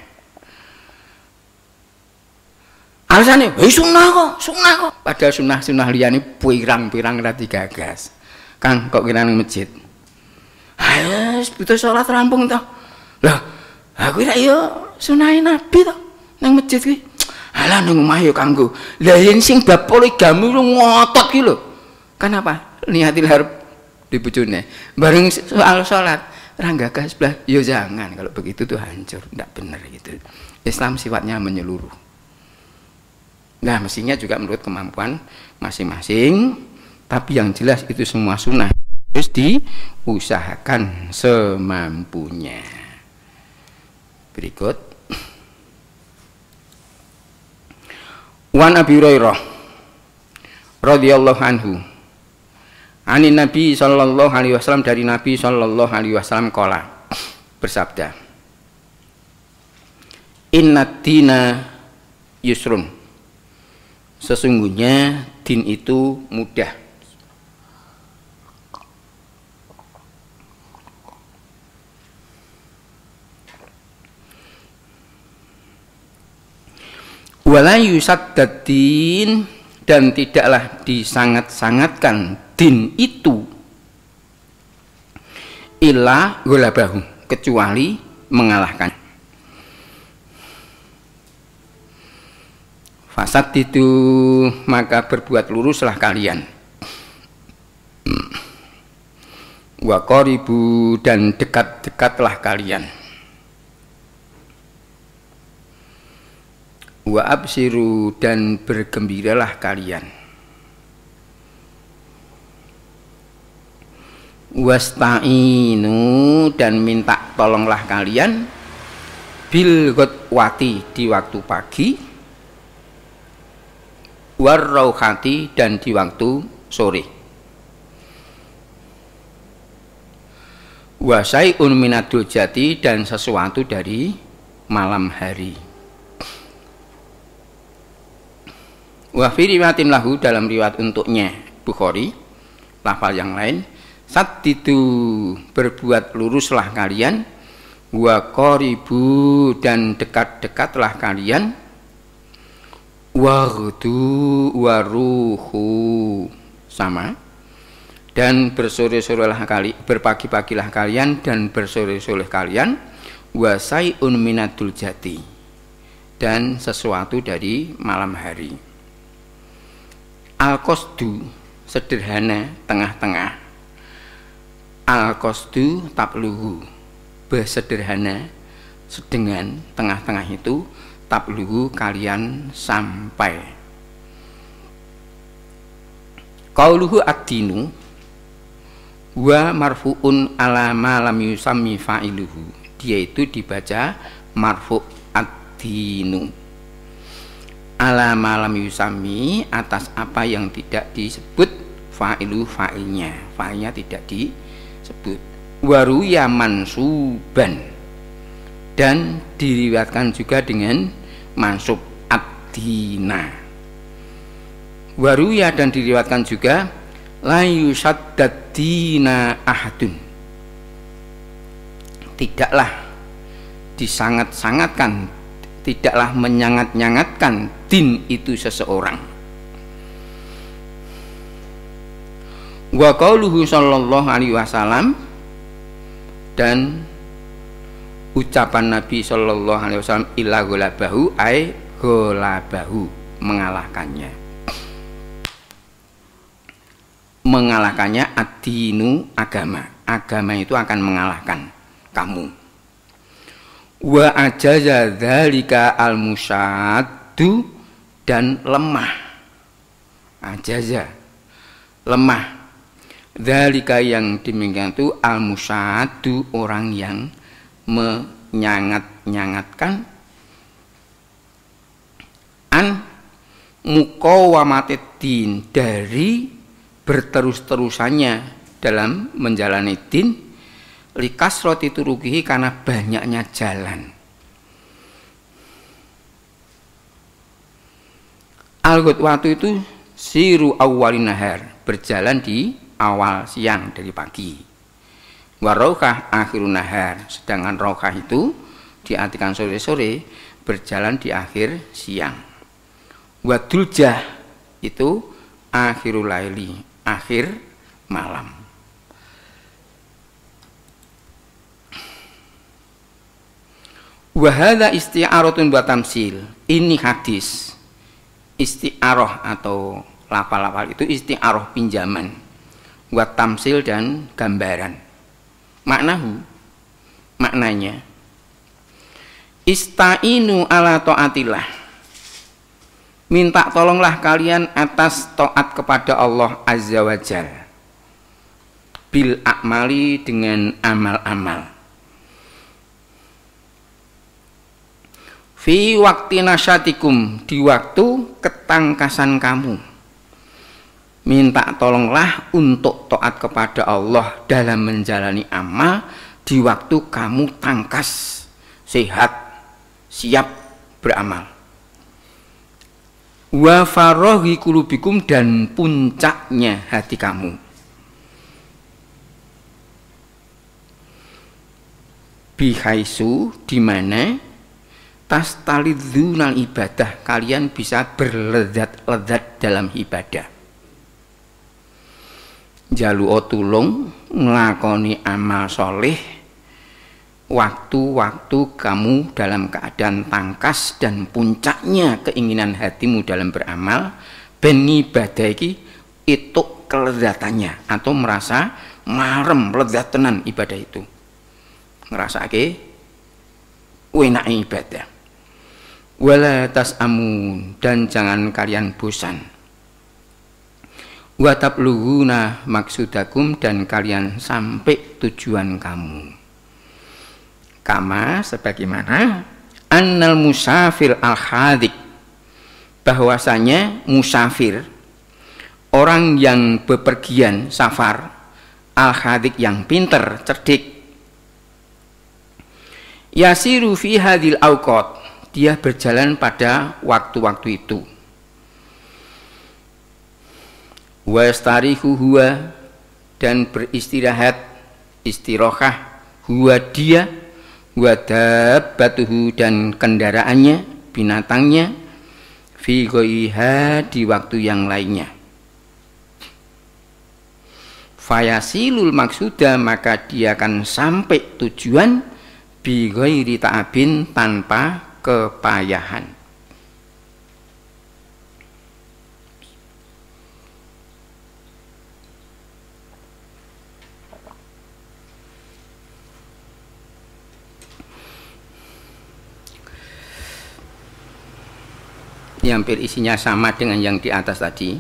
Alasannya, sunnah kok. Padahal sunnah liyane pirang-pirang ra digagas. Kang kok kira nang masjid. Ayo, butuh sholat rampung toh. Lah, aku kira yo sunnah Nabi toh nang masjid ki. Alah nang omah yo kanggo. Lah yen sing bab poligami lu ngotot ki lho. Kenapa? Niatil harap di bojone. Bareng soal sholat, ranggagas sebelah, yo jangan kalau begitu tuh hancur, enggak benar gitu. Islam sifatnya menyeluruh. Nah, mestinya juga menurut kemampuan masing-masing, tapi yang jelas itu semua sunnah harus diusahakan semampunya. Berikut. Wan Abi Hurairah radhiyallahu anhu. Ani Nabi sallallahu alaihi wasallam, dari Nabi sallallahu alaihi wasallam qala, bersabda, Inna dina yusrun. Sesungguhnya din itu mudah. Wala yusaddadin, dan tidaklah disangat-sangatkan din itu illa ghalabahu, kecuali mengalahkan. Fasad itu maka berbuat luruslah kalian. Wa qaribu, dan dekat-dekatlah kalian. Wa absiru, dan bergembiralah kalian. Wasta'inu, dan minta tolonglah kalian. Bil ghadwati, di waktu pagi. Warrauhati, dan di waktu sore. Wasai'un minadul jati, dan sesuatu dari malam hari. Wa fi riwayatin lahu, dalam riwayat untuknya Bukhari, lafal yang lain, saddidu, berbuat luruslah kalian. Wa qaribu, dan dekat-dekatlah kalian. Waghdu waruhu, sama, dan bersore-sorelah berpagi-pagilah kalian, dan bersore-sore kalian. Wasai'un minadul jati, dan sesuatu dari malam hari. Al-qasdu, sederhana, tengah-tengah. Al-qasdu tabluhu, bersederhana, sedengan, tengah-tengah itu. Tabluhu, kalian sampai. Qauluhu ad-dinu wa marfu'un ala ma lam yusammi fa'iluhu, dia itu dibaca marfu' ad-dinu. Ala ma lam yusammi, atas apa yang tidak disebut fa'ilu, fa'ilnya tidak disebut. Waruya mansuban, dan diriwayatkan juga dengan mansub ad-dina. Waruya, dan diriwayatkan juga la yusaddadina ahadun, tidaklah disangat-sangatkan, tidaklah menyangat-nyangatkan din itu seseorang. Wa qauluhu sallallahu alaihi wasallam, dan ucapan Nabi sallallahu alaihi wasallam, illa ghalabahu, ay ghalabahu, mengalahkannya. Mengalahkannya ad-dinu, agama. Agama itu akan mengalahkan kamu. Wa ajaza dzalika al-musyaddu, dan lemah. Ajaza, lemah. Dzalika, yang demikian itu, al-musyaddu, orang yang menyangat-nyangatkan, an muqawamatin, dari berterus-terusannya dalam menjalani din, likasroti turukihi, karena banyaknya jalan. Al-ghadwatu itu siru awwalin nahar, berjalan di awal siang, dari pagi. Warohah akhirun nahar, sedangkan rohah itu diartikan sore-sore, berjalan di akhir siang. Waduljah itu akhirul laili, akhir malam. Wahada isti'aratun wa tamsil. Ini hadis. Isti'arah atau lafal-lafal itu isti'arah pinjaman. Wa tamsil dan gambaran. Maknanya ista'inu ala ta'atillah. Minta tolonglah kalian atas taat kepada Allah Azza wa Jal. Bil a'mali, dengan amal-amal. Fi waktu nasyatikum, di waktu ketangkasan kamu. Minta tolonglah untuk taat kepada Allah dalam menjalani amal di waktu kamu tangkas, sehat, siap beramal. Wa faraghi qulubikum, dan puncaknya hati kamu. Bihaisu, di mana tastalidzunal ibadah, kalian bisa berlezat-lezat dalam ibadah. Jalu'o tulung nglakoni amal soleh waktu-waktu kamu dalam keadaan tangkas dan puncaknya keinginan hatimu dalam beramal, ben ibadah iki itu kelezatannya, atau merasa marem lezat tenan ibadah itu, ngrasake enak ibadah. Wala tas'amun, dan jangan kalian bosan. Wa tablughuna maksudakum, dan kalian sampai tujuan kamu. Kama, sebagaimana annal musafir al-hadik, bahwasanya musafir, orang yang bepergian safar, al-hadik, yang pinter, cerdik, yasiru fi hadil awqat, dia berjalan pada waktu-waktu itu. Wastarihu huwa, dan beristirahat, istirahah, huwa dia, wadabbatuhu, dan kendaraannya, binatangnya, fi ghaiha, di waktu yang lainnya. Fayasilul maksuda, maka dia akan sampai tujuan bi ghairi ta'abin, tanpa kepayahan. Hampir isinya sama dengan yang di atas tadi.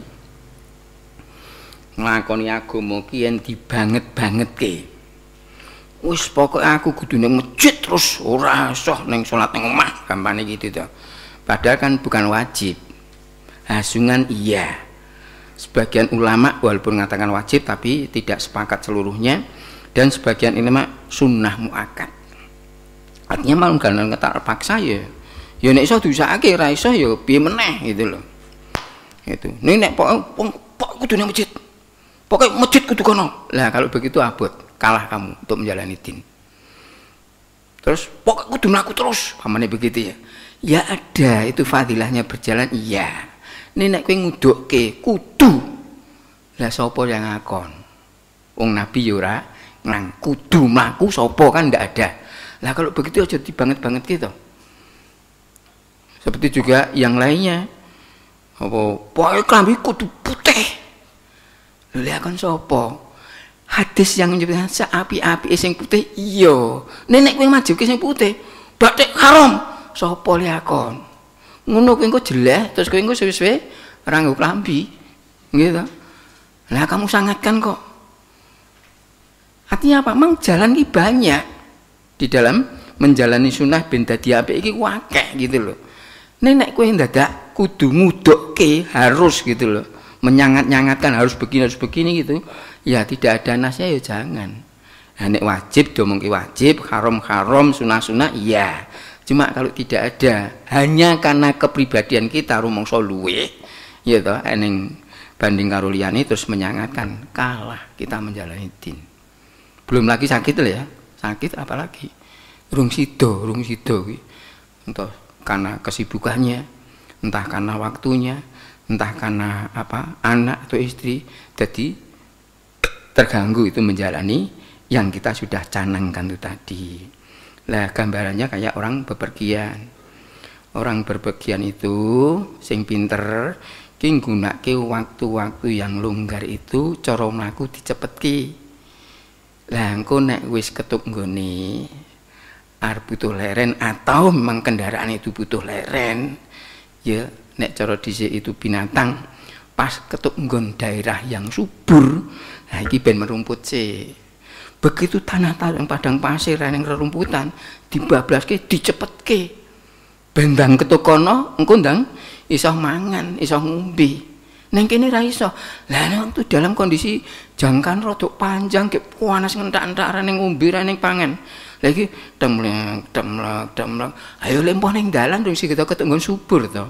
Nglakoni agama ki yen dibanget-bangetke. Wis pokoke aku kudu ning masjid terus, ora usah ning salat ning omah, gampane gitu to. Padahal kan bukan wajib. Hasungan iya. Sebagian ulama walaupun mengatakan wajib tapi tidak sepakat seluruhnya, dan sebagian ulama sunnah muakkad. Artinya malah kan terpaksa ya. Ya nek iso diusahake, ora iso ya piye meneh gitu loh. Itu. Nek pok kudu ning masjid. Pokoke masjid kudu kono. Lah kalau begitu abot, kalah kamu untuk menjalani din. Terus pokok kudu mlaku terus, pamane begitu ya. Ya ada itu fadilahnya berjalan, iya. Nek kowe ngudukke kudu. Lah sapa yang ngakon? Wong Nabi ya ora nang kudu mlaku sapa, kan ndak ada. Lah kalau begitu aja dibanget-banget gitu. Seperti juga yang lainnya. Apa pokoke klambi kudu putih. Lha kon sapa? Hadis yang menyebutkan seapi-api sing putih, iya. Nek kowe majuke sing putih, batik haram. Sapa liakon? Ngono kowe engko jelek, terus kowe engko suwe-suwe ora nggo klambi. Gitu. Lah kamu sangatkan kok. Artinya apa? Mang jalan iki banyak. Di dalam menjalani sunnah ben dadi apik iki akeh gitu loh. Nek kowe ndadak kudu ngudukke harus gitu loh. Menyangat-nyangatkan harus begini gitu. Ya tidak ada nasnya ya jangan. Nah, nek wajib diomongke wajib, haram sunah-sunah iya. Cuma kalau tidak ada, hanya karena kepribadian kita rumangsa luwe, ya toh eneng banding karo liyane terus menyangatkan, kalah kita menjalani din. Belum lagi sakit lah ya. Sakit apalagi. Rung sido kuwi. Entah karena kesibukannya, entah karena waktunya, entah karena apa, anak atau istri. Jadi terganggu itu menjalani yang kita sudah canangkan itu tadi. Lah gambarannya kayak orang bepergian. Orang bepergian itu sing pinter ki nggunakake waktu-waktu yang longgar itu cara mlaku dicepetke. Lah engko nek wis ketuk nggone arep butuh leren atau memang kendaraan itu butuh leren, ya nek cara dhisik itu binatang pas ketuk nggon daerah yang subur, nah iki ben merumput sih. Begitu tanah padang pasir yang rerumputan dibablaske dicepetke. Bendang ketuk kono engko ndang iso mangan, iso ngombe. Neng kene ra iso. Lah nek itu dalam kondisi jangkan rodok panjang ke panas ngentak-entak ra ning ngombe ra ning pangan. Lah iki demlek. Ayo lempoh ning dalan terus kita ketemu subur to.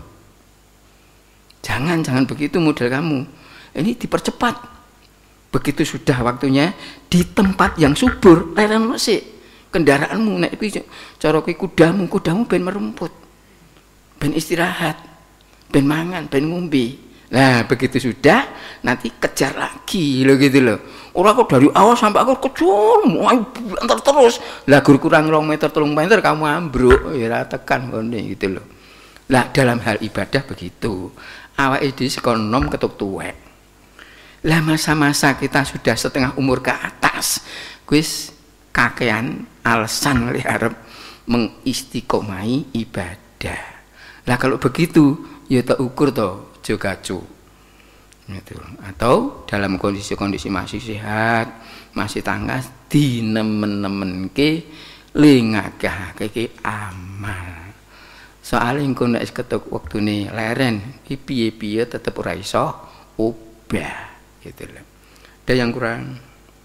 Jangan begitu model kamu. Ini dipercepat. Begitu sudah waktunya di tempat yang subur, leren sik. Kendaraanmu nek iki cara kuwi kudamu ben merumput. Ben istirahat. Ben mangan, ben ngombe. Nah begitu sudah nanti kejar lagi loh gitu loh. Orang kok dari awal sampai aku kejar antar terus. Lah kurang 2 meter 3 meter kamu ambruk ya tekan ngene gitu loh. Lah dalam hal ibadah begitu. Awake dhewe saka enom ketuk tuwek. Lah masa-masa kita sudah setengah umur ke atas wis kakean alasan li arep mengistiqomai ibadah. Lah kalau begitu ya tak ukur to jogacu gitu. Atau dalam kondisi-kondisi masih sehat, masih tangkas dinemen-nemenke lingakake amal. Soale engko nek ketuk wektune leren, iki piye-piye tetep ora iso obah gitu loh. Ada yang kurang?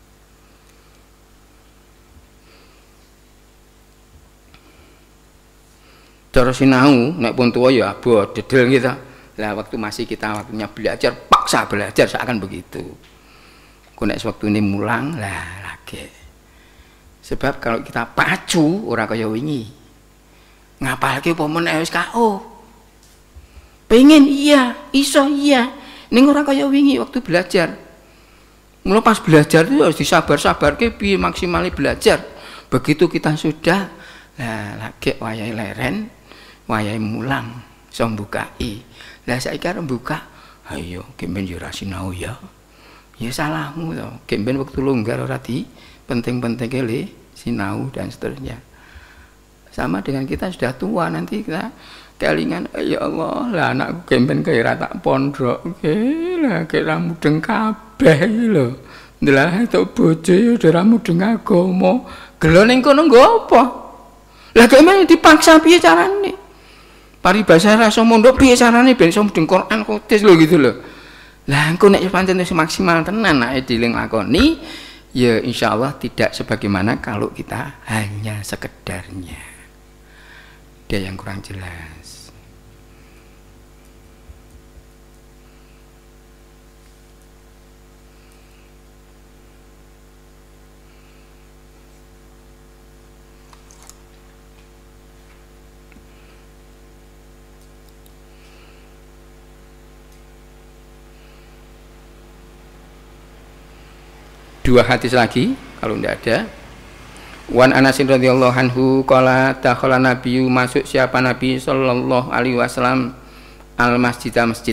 Cara sinau nek pun tuwa ya abot dedel gitu. Lah waktu masih kita waktunya belajar, paksa belajar seakan begitu. Kok waktu ini mulang lah lagi. Sebab kalau kita pacu ora kaya wingi. Ngapalke umpama wis KO. Pengen iya, iso iya. Ning ora kaya wingi waktu belajar. Mula pas belajar itu harus disabar-sabarke piye maksimali belajar. Begitu kita sudah lagi wayahe leren, wayahe mulang, iso mbukai. Lah saiki arep buka, ayo gemben yo ra sinau ya. Ya salahmu to. Gemben wektu longgar ora di penting-pentingke le sinau dan seterusnya. Sama dengan kita sudah tua nanti kita kelingan ya Allah lah anakku gemben kaya ra tak pondhokke lah kaya ra mudeng kabeh lho. Ndelah itu bojo yo ora mudeng agama. Gelo ning kono nggo apa? Lah gemben dipaksa piye carane? Paribasa rasa mondok piye carane ben iso mudeng Quran Qudus lho gitu lho. Lah engko nek pancen wis maksimal tenan nek diling lakoni ya insyaallah tidak sebagaimana kalau kita hanya sekedarnya. Dia yang kurang jelas. Dua hadis lagi kalau tidak ada. Wan Anasin radhiyallahu anhu qala dakhala nabiyyu masuk siapa Nabi sallallahu alaihi wasallam al masjidah masjid.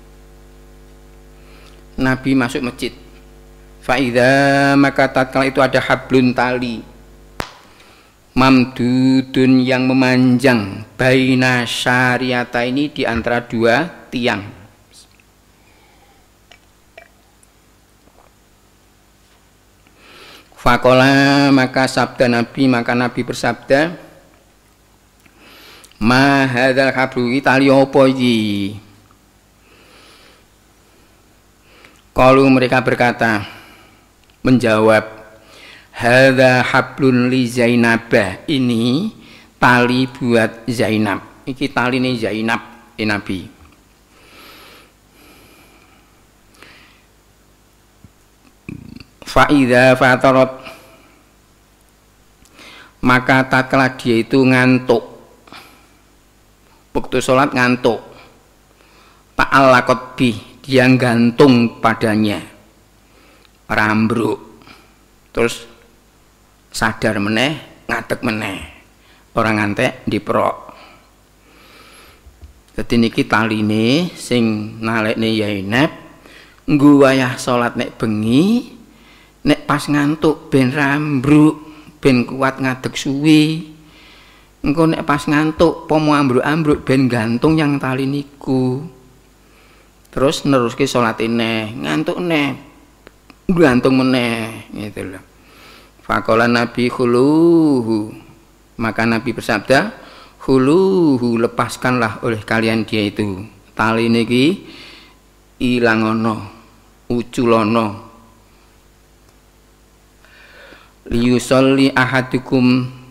Nabi masuk masjid. Fa idza maka tatkala itu ada hablun tali mamdudun yang memanjang baina syariata ini di antara dua tiang. Fakola maka sabda Nabi bersabda ma hadzal hablu tali apa iki? Qalu mereka berkata menjawab hadza hablun li Zainabah, ini tali buat Zainab. Iki taline Zainab Nabi. Fa'idha fatarat Maka tatkala dia itu ngantuk, waktu sholat ngantuk, ta'allaqat bih, dia gantung padanya, rambruk, terus sadar meneh, ngadeg meneh, orang ngantek diprok. Dadi niki taline sing nalekne Zainab nggo wayah salat nek bengi, nek pas ngantuk ben rambruk, ben kuat ngadeg suwi. Engko nek pas ngantuk pomo ambruk-ambruk ben gantung yang tali niku. Terus neruske salate neh, ngantuk neh, gantung meneh gitu lho. Faqala Nabi khuluhu, maka Nabi bersabda, khuluhu, lepaskanlah oleh kalian dia itu. Tali niki ilangono, uculono. Liyusolli ahadukum,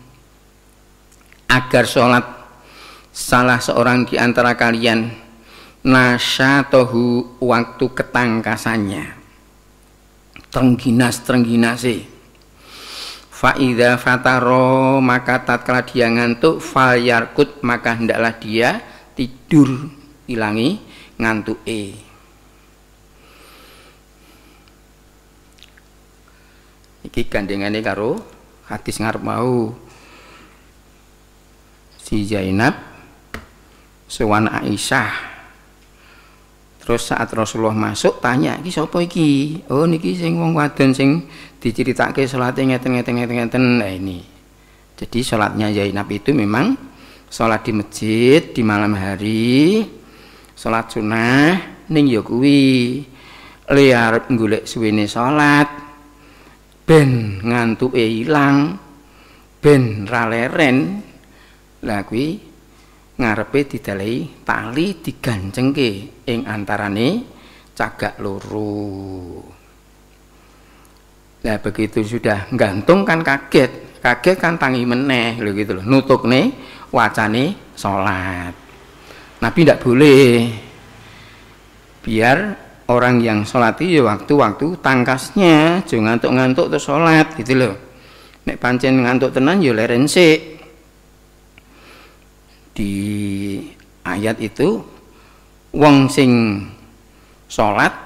agar sholat salah seorang di antara kalian nasyatohu, waktu ketangkasannya, trengginas-trengginase. Fa'idha fataro, maka tatkala dia ngantuk, falyarkut, maka hendaklah dia tidur, ilangi ngantuke. Iki gandengane karo hadis ngarep mau. Si Zainab sowan Aisyah. Terus saat Rasulullah masuk tanya, "Iki sapa iki?" "Oh niki sing wong wadon sing diceritake salate ngeten-ngeten." Nah ini. Jadi salatnya Zainab itu memang salat di masjid di malam hari, salat sunah ning ya kuwi le arep golek suwene salat ben ngantuke ilang, ben ra leren. Lah kuwi ngarepe didalehi tali digancengke ing antarane cagak loro. Lah begitu sudah gantung kan kaget kan tangi meneh lho gitu lho, nutukne wacane salat. Nabi ndak boleh, biar orang yang salat itu ya waktu-waktu tangkasnya, aja ngantuk-ngantuk terus salat gitu loh. Nek pancen ngantuk tenan ya leren sik. Di ayat itu wong sing salat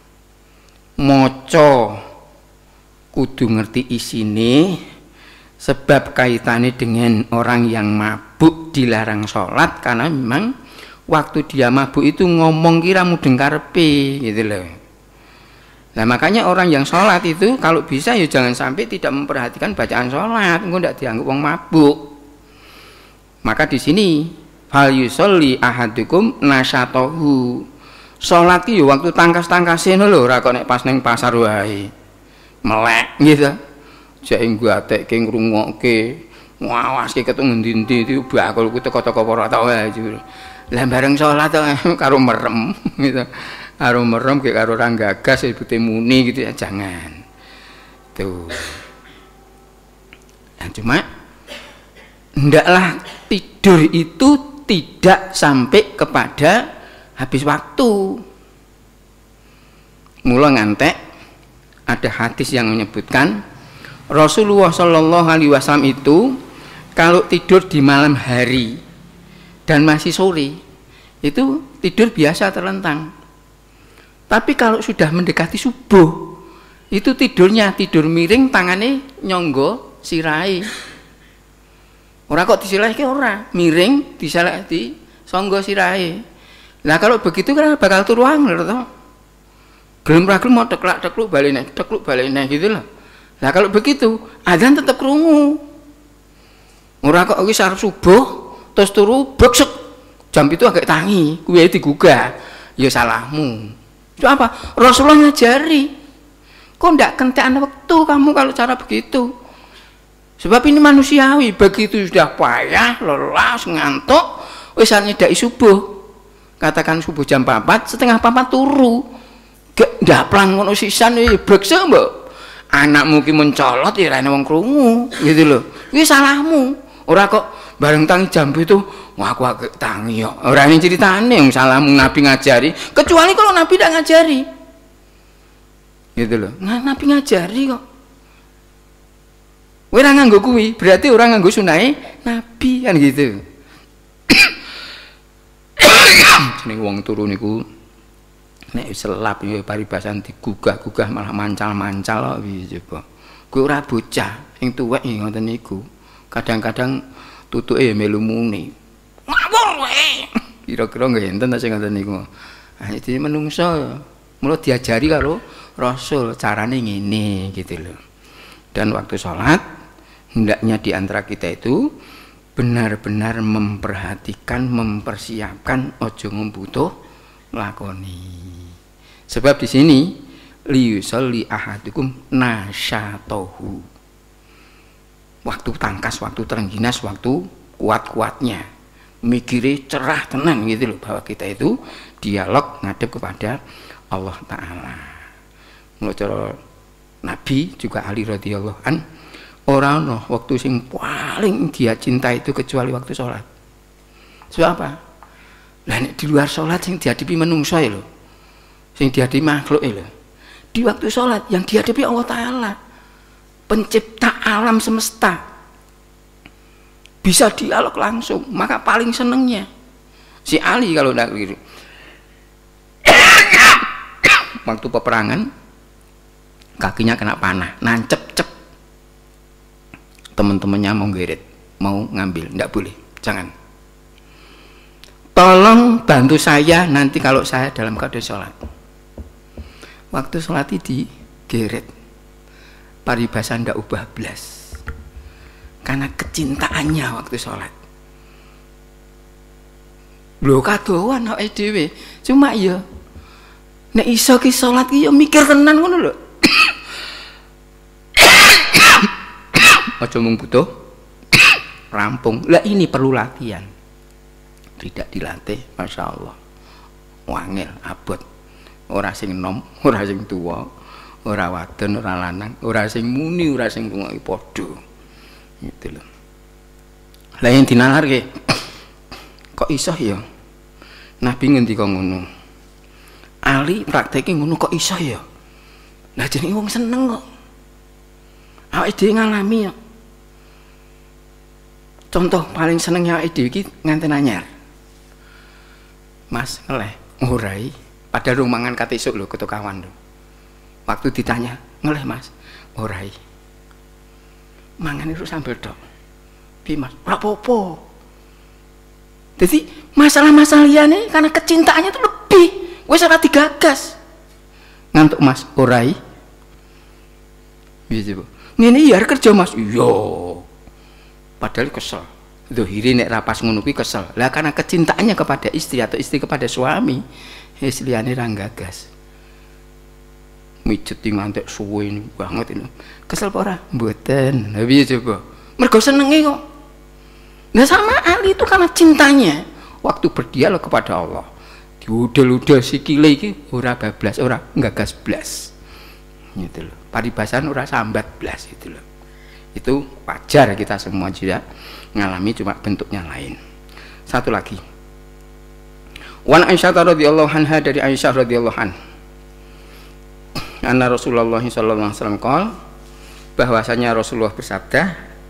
maca kudu ngerti isine, sebab kaitannya dengan orang yang mabuk dilarang salat karena memang waktu dia mabuk itu ngomong kira mudeng karepe gitu loh. Nah makanya orang yang salat itu kalau bisa ya jangan sampai tidak memperhatikan bacaan salat, engko ndak dianggap wong mabuk. Maka di sini fal yusolli ahadukum nasyatahu. Salat ki ya waktu tangkas-tangkase lho, ora kok nek pas ning pasar wae. Melek gitu. Jek nggatekke ngrungokke, ngawaske ketu ngendi-endi iki bakul ku teko-teko ora tau wae. Lah bareng salat karo merem gitu. Karo merem ki karo ora gagas ibute muni gitu ya jangan. Tuh. Nah, cuma hendaklah tidur itu tidak sampai kepada habis waktu. Mula ngantek ada hadis yang menyebutkan Rasulullah Shallallahu Alaihi Wasallam itu kalau tidur di malam hari dan masih sore itu tidur biasa terlentang. Tapi kalau sudah mendekati subuh itu tidurnya tidur miring, tangannya nyonggo sirai. Ora kok disilehke ora, miring diseleh di songgo sirai. Lah kalau begitu kan bakal turu angel to. Gelem ra gelem mau teklak-tekluk balene gitu loh. Lah kalau begitu adzan tetap krungu. Ora kok wis arep subuh terus turu breksek. Jam itu agak tangi, kuwi digugah. Ya salahmu. Itu apa? Rasulullah ngajari. Kok ndak kentekan waktu kamu kalau cara begitu? Sebab ini manusiawi, begitu sudah payah, lelah, ngantuk, wis nyedaki subuh. Katakan subuh jam 4, setengah 4 turu. Gak ndaplang ngono sisan iki breksek mbok. Anakmu ki mencolot ya rene wong krungu, gitu loh. Kuwi salahmu. Ora kok bareng tangi jam itu, wah aku agak tangi yo. Ora ini ceritane yang salahmu Nabi ngajari, kecuali kalau Nabi tidak ngajari. Gitu loh. Nabi ngajari kok. Kowe ora nganggo kuwi, berarti orang nganggo sunahe Nabi kan gitu. Jeneng wong turu niku nek selap ya paribasan digugah-gugah malah mancal-mancal kok piye coba. Kowe ora bocah sing tuwek ngoten niku. Kadang-kadang tutuke ya melu muni. Ngawur wae. Kira-kira nggih enten sing ngoten niku. Ah iki menungso mula diajari karo Rasul carane ngene gitu loh. Dan waktu sholat hendaknya di antara kita itu benar-benar memperhatikan, mempersiapkan ojo membutuh lakoni. Sebab di sini liyusolli ahadukum nasyatohu. Waktu tangkas, waktu terengginas, waktu kuat-kuatnya. Mikire cerah tenang gitu loh bahwa kita itu dialog ngadep kepada Allah Ta'ala. Menurut cara Nabi juga Ali radhiyallahu an orang no waktu sing paling dia cinta itu kecuali waktu sholat. Sebab apa? Lah di luar sholat sing dihadapi menungso ya lho, sing dihadapi makhluk ya lho. Di waktu sholat yang dihadapi Allah Ta'ala, pencipta alam semesta, bisa dialog langsung. Maka paling senengnya si Ali kalau tidak keliru waktu peperangan kakinya kena panah, nancep-cep. Teman-temannya mau geret, mau ngambil, tidak boleh, jangan. Tolong bantu saya nanti kalau saya dalam keadaan sholat. Waktu sholat itu geret, paribasan tidak ubah belas, karena kecintaannya waktu sholat. Lho kadoan awake dhewe, cuma ya nek iso ki sholat ki ya mikir tenan ngono lho. Aja mung butuh rampung. Lah ini perlu latihan. Tidak dilatih, masya Allah. Wangel, abot. Ora sing nom, ora sing tua, ora wadon, ora lanang, ora sing muni, ora sing rungoki padha. Gitu loh. Lah yang dinalarke kok iso ya? Nabi ngendika ngono. Ali prakteke ngono kok iso ya? Lah jenenge wong seneng kok. Awake dhewe ngalami ya. Contoh paling senengnya awake dhewe iki nganten anyar. Mas ngeleh ngurai padahal rumangan kate esuk lho ketu kawan lho. Waktu ditanya, "Ngeleh Mas?" "Ngurai." Mangan itu sambel tok. Piye Mas? Ora apa-apa. Jadi masalah-masalah liyane karena kecintaannya itu lebih. Wis ora digagas. Ngantuk Mas, ngurai. Piye coba? Ngene ya kerja Mas. Iya. Padahal kesel. Dohiri nek rapas ngono kuwi kesel. Lah karena kecintaannya kepada istri atau istri kepada suami, wis liyane ra gagas. Mijet ngantek suwe banget ini. Kesel apa ora? Mboten. Lah piye coba? Mergo senenge kok. Nah sama Ali itu karena cintanya waktu berdialog kepada Allah. Diudel-udel sikile iki ora bablas, ora gagas blas. Gitu loh. Paribasan ora sambat blas gitu loh. Itu wajar kita semua juga ngalami, cuma bentuknya lain. Satu lagi. Wan Aisyah radhiyallahu anha, dari Aisyah radhiyallahu anha. Anna Rasulullah sallallahu alaihi wasallam qol, bahwasanya Rasulullah bersabda,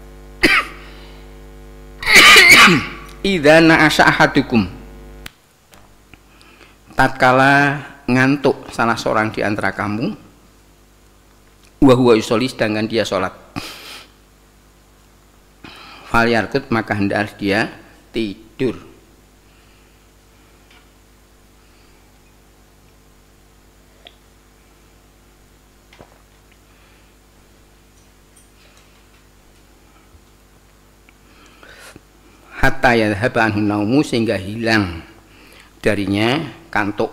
idza na'asha ahadukum, tatkala ngantuk salah seorang di antara kamu, wa huwa yusolli, sedangkan dia sholat, fal yarkut, maka hendak dia tidur. Hatta yadhhab anhu naumu, sehingga hilang darinya kantuk.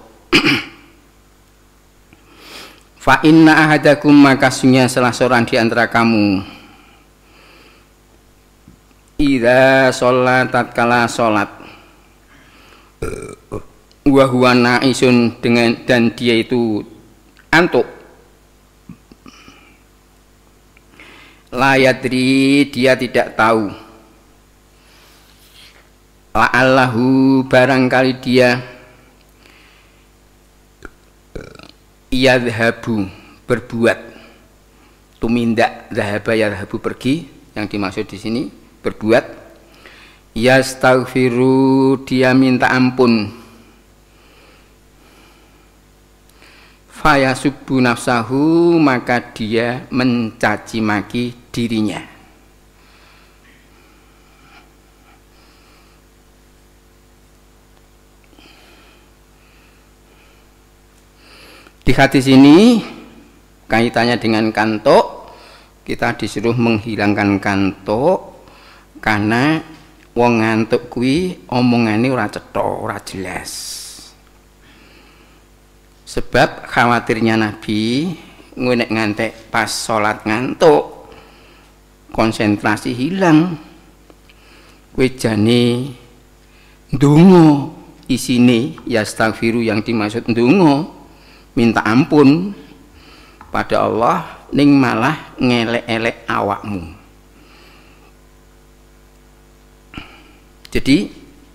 Fa inna ahadakum, maka sungguhnya salah seorang di antara kamu, idza sholat, tatkala sholat, wa huwa na'isun, dengan dan dia itu antuk, la yadri, dia tidak tahu, la'allahu, barangkali dia, yadhabu, berbuat, tumindak, dhahaba yadhabu, pergi, Yang dimaksud di sini berbuat. Yastaghfiru, dia minta ampun. Fayasubbu nafsahu, maka dia mencaci maki dirinya. Di hadis ini kaitannya dengan kantuk, kita disuruh menghilangkan kantuk karena wong ngantuk kuwi omongane ora cetha, ora jelas. Sebab khawatirnya Nabi nek ngantek pas salat ngantuk, konsentrasi hilang. Kowe jane ndonga isine yastaghfiru, yang dimaksud ndonga minta ampun pada Allah, ning malah ngelek-elek awakmu. Jadi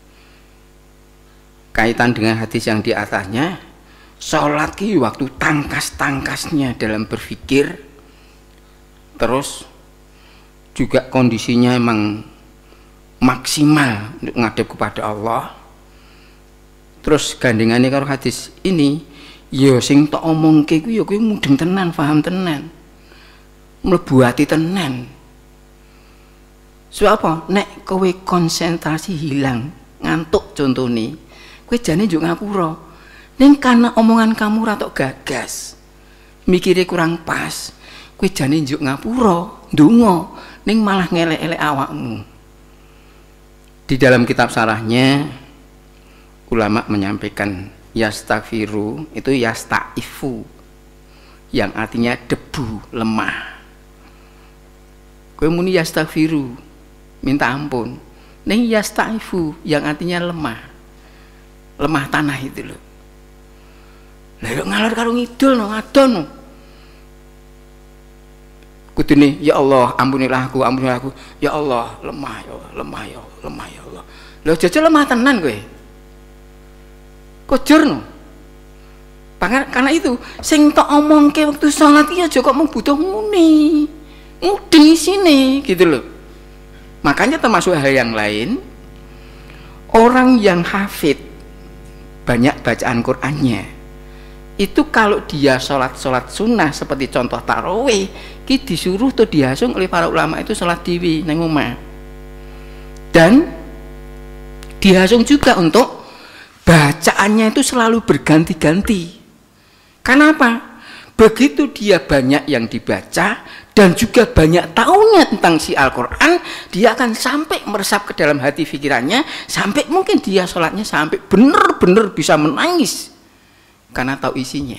kaitan dengan hadis yang di atasnya, sholat ki waktu tangkas-tangkasnya dalam berpikir, terus juga kondisinya emang maksimal untuk ngadep kepada Allah. Terus gandengannya karo hadis ini, ya sing tak omongke ku ya kowe mudeng tenan, paham tenan, mlebu ati tenan. Sebab apa? Nek kowe konsentrasi hilang, ngantuk contohnya, kowe jane njuk ngapura. Ning karena omongan kamu ratok gagas, mikirnya kurang pas, kowe jane njuk ngapura, ndonga, ning malah ngelek-elek awakmu. Di dalam kitab syarahnya, ulama menyampaikan yastaghfiru itu yastaifu, yang artinya debu, lemah. Kowe muni yastaghfiru, minta ampun, ning yastaifu yang artinya lemah, lemah tanah itu loh. Lah yo ngalor karo ngidul no, ngadon no. Kudune ya Allah ampunilah aku, ampunilah aku. Ya Allah lemah ya Allah, lemah ya Allah, lemah ya Allah. Lho jajal lemah tenan kowe. Kujur no. Karena itu sing tok omongke waktu salat iki aja kok mung butuh muni. Mudeng sini gitu loh. Makanya termasuk hal yang lain, orang yang hafid banyak bacaan Qur'annya, itu kalau dia sholat sunnah seperti contoh tarawih, ki disuruh tuh dihasung oleh para ulama itu sholat diwi nang omah. Dan dihasung juga untuk bacaannya itu selalu berganti-ganti. Kenapa? Begitu dia banyak yang dibaca dan juga banyak tahunya tentang si Al-Quran, dia akan sampai meresap ke dalam hati pikirannya, sampai mungkin dia sholatnya sampai benar-benar bisa menangis karena tahu isinya.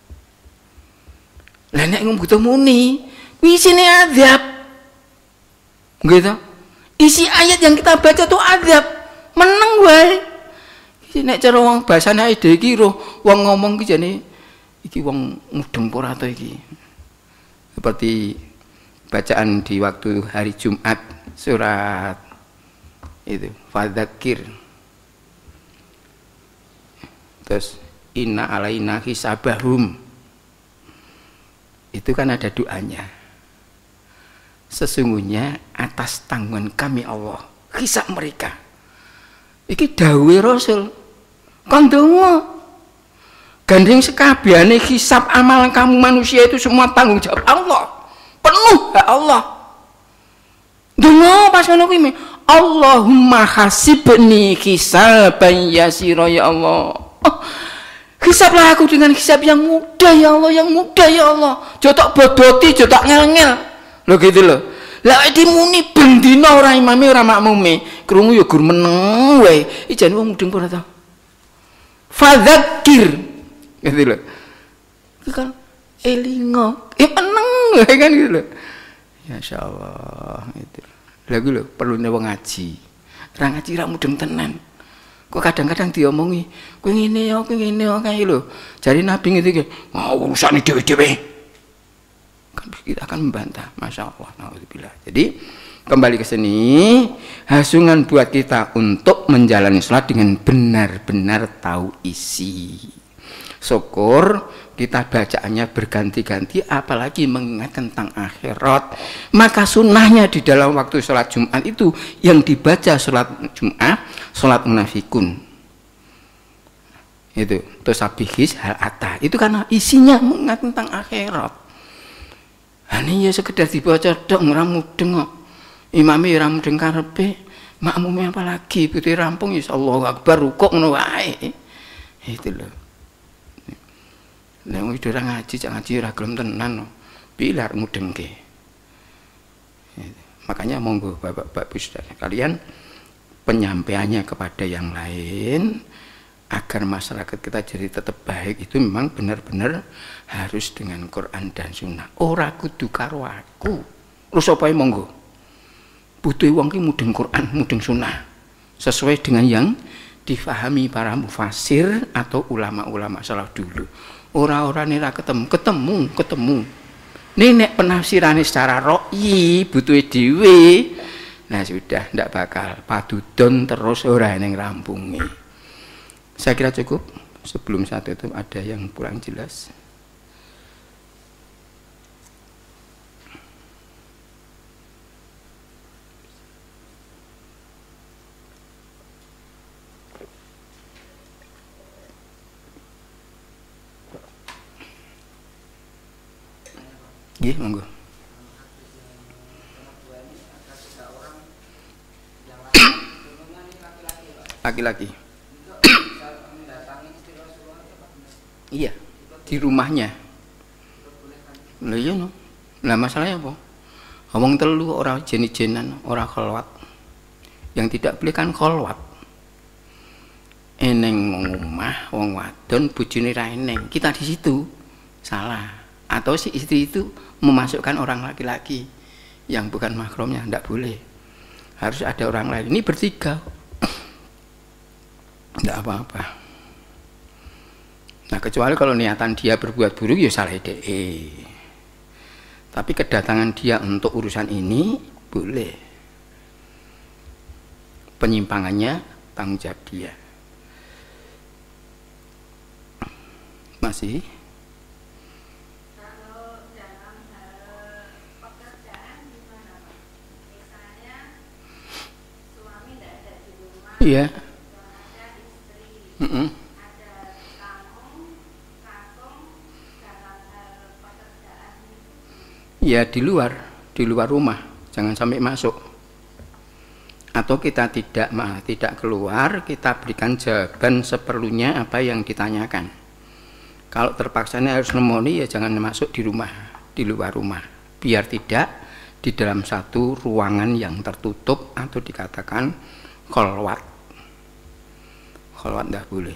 Lah nek butuh muni, isine azab. Gitu. Isi ayat yang kita baca itu azab. Meneng wae. Iki nek cara wong basane ide iki roh wong ngomong ki jane iki wong mudeng ora to iki. Seperti bacaan di waktu hari Jumat surat itu fadzakir, terus inna alaina hisabahum, itu kan ada doanya, sesungguhnya atas tanggungan kami Allah hisab mereka. Iki dawuhe Rasul kon donga gandeng sekabehane hisab amal kamu manusia itu semua tanggung jawab Allah, penuh hak Allah. Donga pas ngono kuwi, Allahumma hasibni hisaban yasira ya Allah. Oh, hisablah aku dengan hisab yang mudah ya Allah, yang mudah ya Allah. Jotok bodoti, jotok ngel-ngel. Lho gitu lho. Lah dimuni bendina ora imame ora makmume, krungu ya gur meneng wae. Iki jan wong mudeng ora ta. Fadzakir. Gitu lho. Iki kan elingo, meneng wae kan gitu lho. Masyaallah itu. Lah kuwi lho perlune wong ngaji. Ora ngaji ra mudeng tenan. Kok kadang-kadang diomongi, kowe ngene ya kae lho. Jare Nabi ngene iki, urusane dhewe-dhewe. Kan kita akan membantah, masya Allah, naudzubillah. Jadi kembali ke sini, hasungan buat kita untuk menjalani sholat dengan benar-benar tahu isi. Syukur kita bacaannya berganti-ganti, apalagi mengingat tentang akhirat. Maka sunnahnya di dalam waktu sholat Jumat itu yang dibaca sholat Jumat, sholat munafikun. Itu tasabihis hal ata. Itu karena isinya mengingat tentang akhirat. Ini ya sekedar dibaca dong, ramudeng kok. Imamnya ramudeng karepe, makmumnya apalagi putih rampung ya Allahu Akbar rukuk ngono wae. Itu loh. Nek wis ora ngaji, cak ngaji ora gelem tenan no. Pilar mudengke. Makanya monggo Bapak-bapak Saudara kalian penyampaiannya kepada yang lain agar masyarakat kita jadi tetap baik itu memang benar-benar harus dengan Quran dan Sunnah. Ora kudu karo aku. Terus apa monggo? Butuh wong ki mudeng Quran, mudeng Sunnah. Sesuai dengan yang difahami para mufasir atau ulama-ulama salaf dulu. Ora-ora nira ketemu. Nek penafsirane secara ra'yi butuh dhewe. Nah sudah ndak bakal padudon terus ora ning rampunge. Saya kira cukup. Sebelum saat itu ada yang kurang jelas. Nggih, monggo. Laki-laki. Iya, di rumahnya. Lha iya no. Lah masalahnya apa? Wong telu ora jen-jenan, ora kholwat. Yang tidak boleh kan kholwat. Eneng omah wong wadon bojone ra eneng. Kita di situ salah. Atau si istri itu memasukkan orang laki-laki yang bukan mahramnya, tidak boleh. Harus ada orang lain. Ini bertiga. Tidak apa-apa. Nah, kecuali kalau niatan dia berbuat buruk, ya salah DE. Tapi kedatangan dia untuk urusan ini, boleh. Penyimpangannya, tanggung jawab dia. Masih? Iya. Ya di luar rumah, jangan sampai masuk. Atau kita tidak keluar, kita berikan jawaban seperlunya apa yang ditanyakan. Kalau terpaksanya harus nemoni ya jangan masuk di rumah, di luar rumah. Biar tidak di dalam satu ruangan yang tertutup atau dikatakan kholwat. Kholwat tidak boleh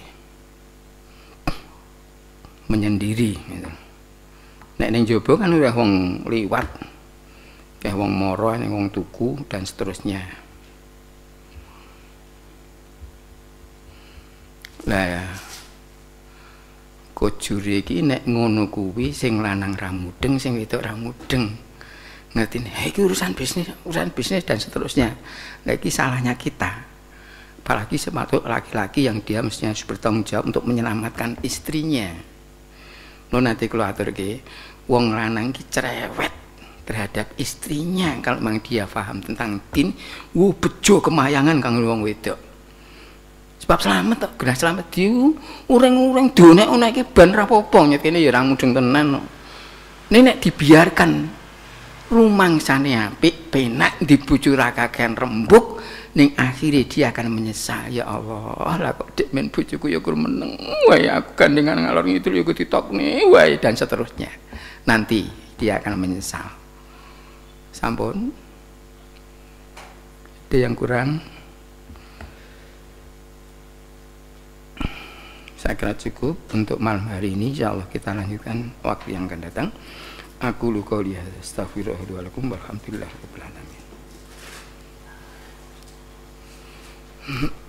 menyendiri gitu. Nek ning jaba kan udah wong liwat kayak wong moro, wong tuku dan seterusnya. Lah kojure iki nek ngono kuwi sing lanang ra mudeng, sing wedok ra mudeng. Ngertine, iki urusan bisnis dan seterusnya. Lah iki salahnya kita. Apalagi sepatu laki-laki yang dia mestinya harus bertanggung jawab untuk menyelamatkan istrinya. Lo nanti kalau atur ke, wong lanang ki cerewet terhadap istrinya kalau memang dia paham tentang din, bejo kemayangan kang wong wedok. Sebab selamat tok, genah selamat diu, ureng-ureng donek-onek iki ban rapopo nyekene ya ra mudeng tenan. Nek dibiarkan rumangsane apik, penak dibojo ra kakean rembug. Ning akhirnya dia akan menyesal. Ya Allah, lah kok dek men bojoku ya kur meneng wae, aku gandengan ngalor ngidul ya ditokne wae dan seterusnya. Nanti dia akan menyesal. Sampun. Ada yang kurang? Saya kira cukup untuk malam hari ini. Insyaallah kita lanjutkan waktu yang akan datang. Aku luka lihat astaghfirullahaladzim walhamdulillahirabbil alamin.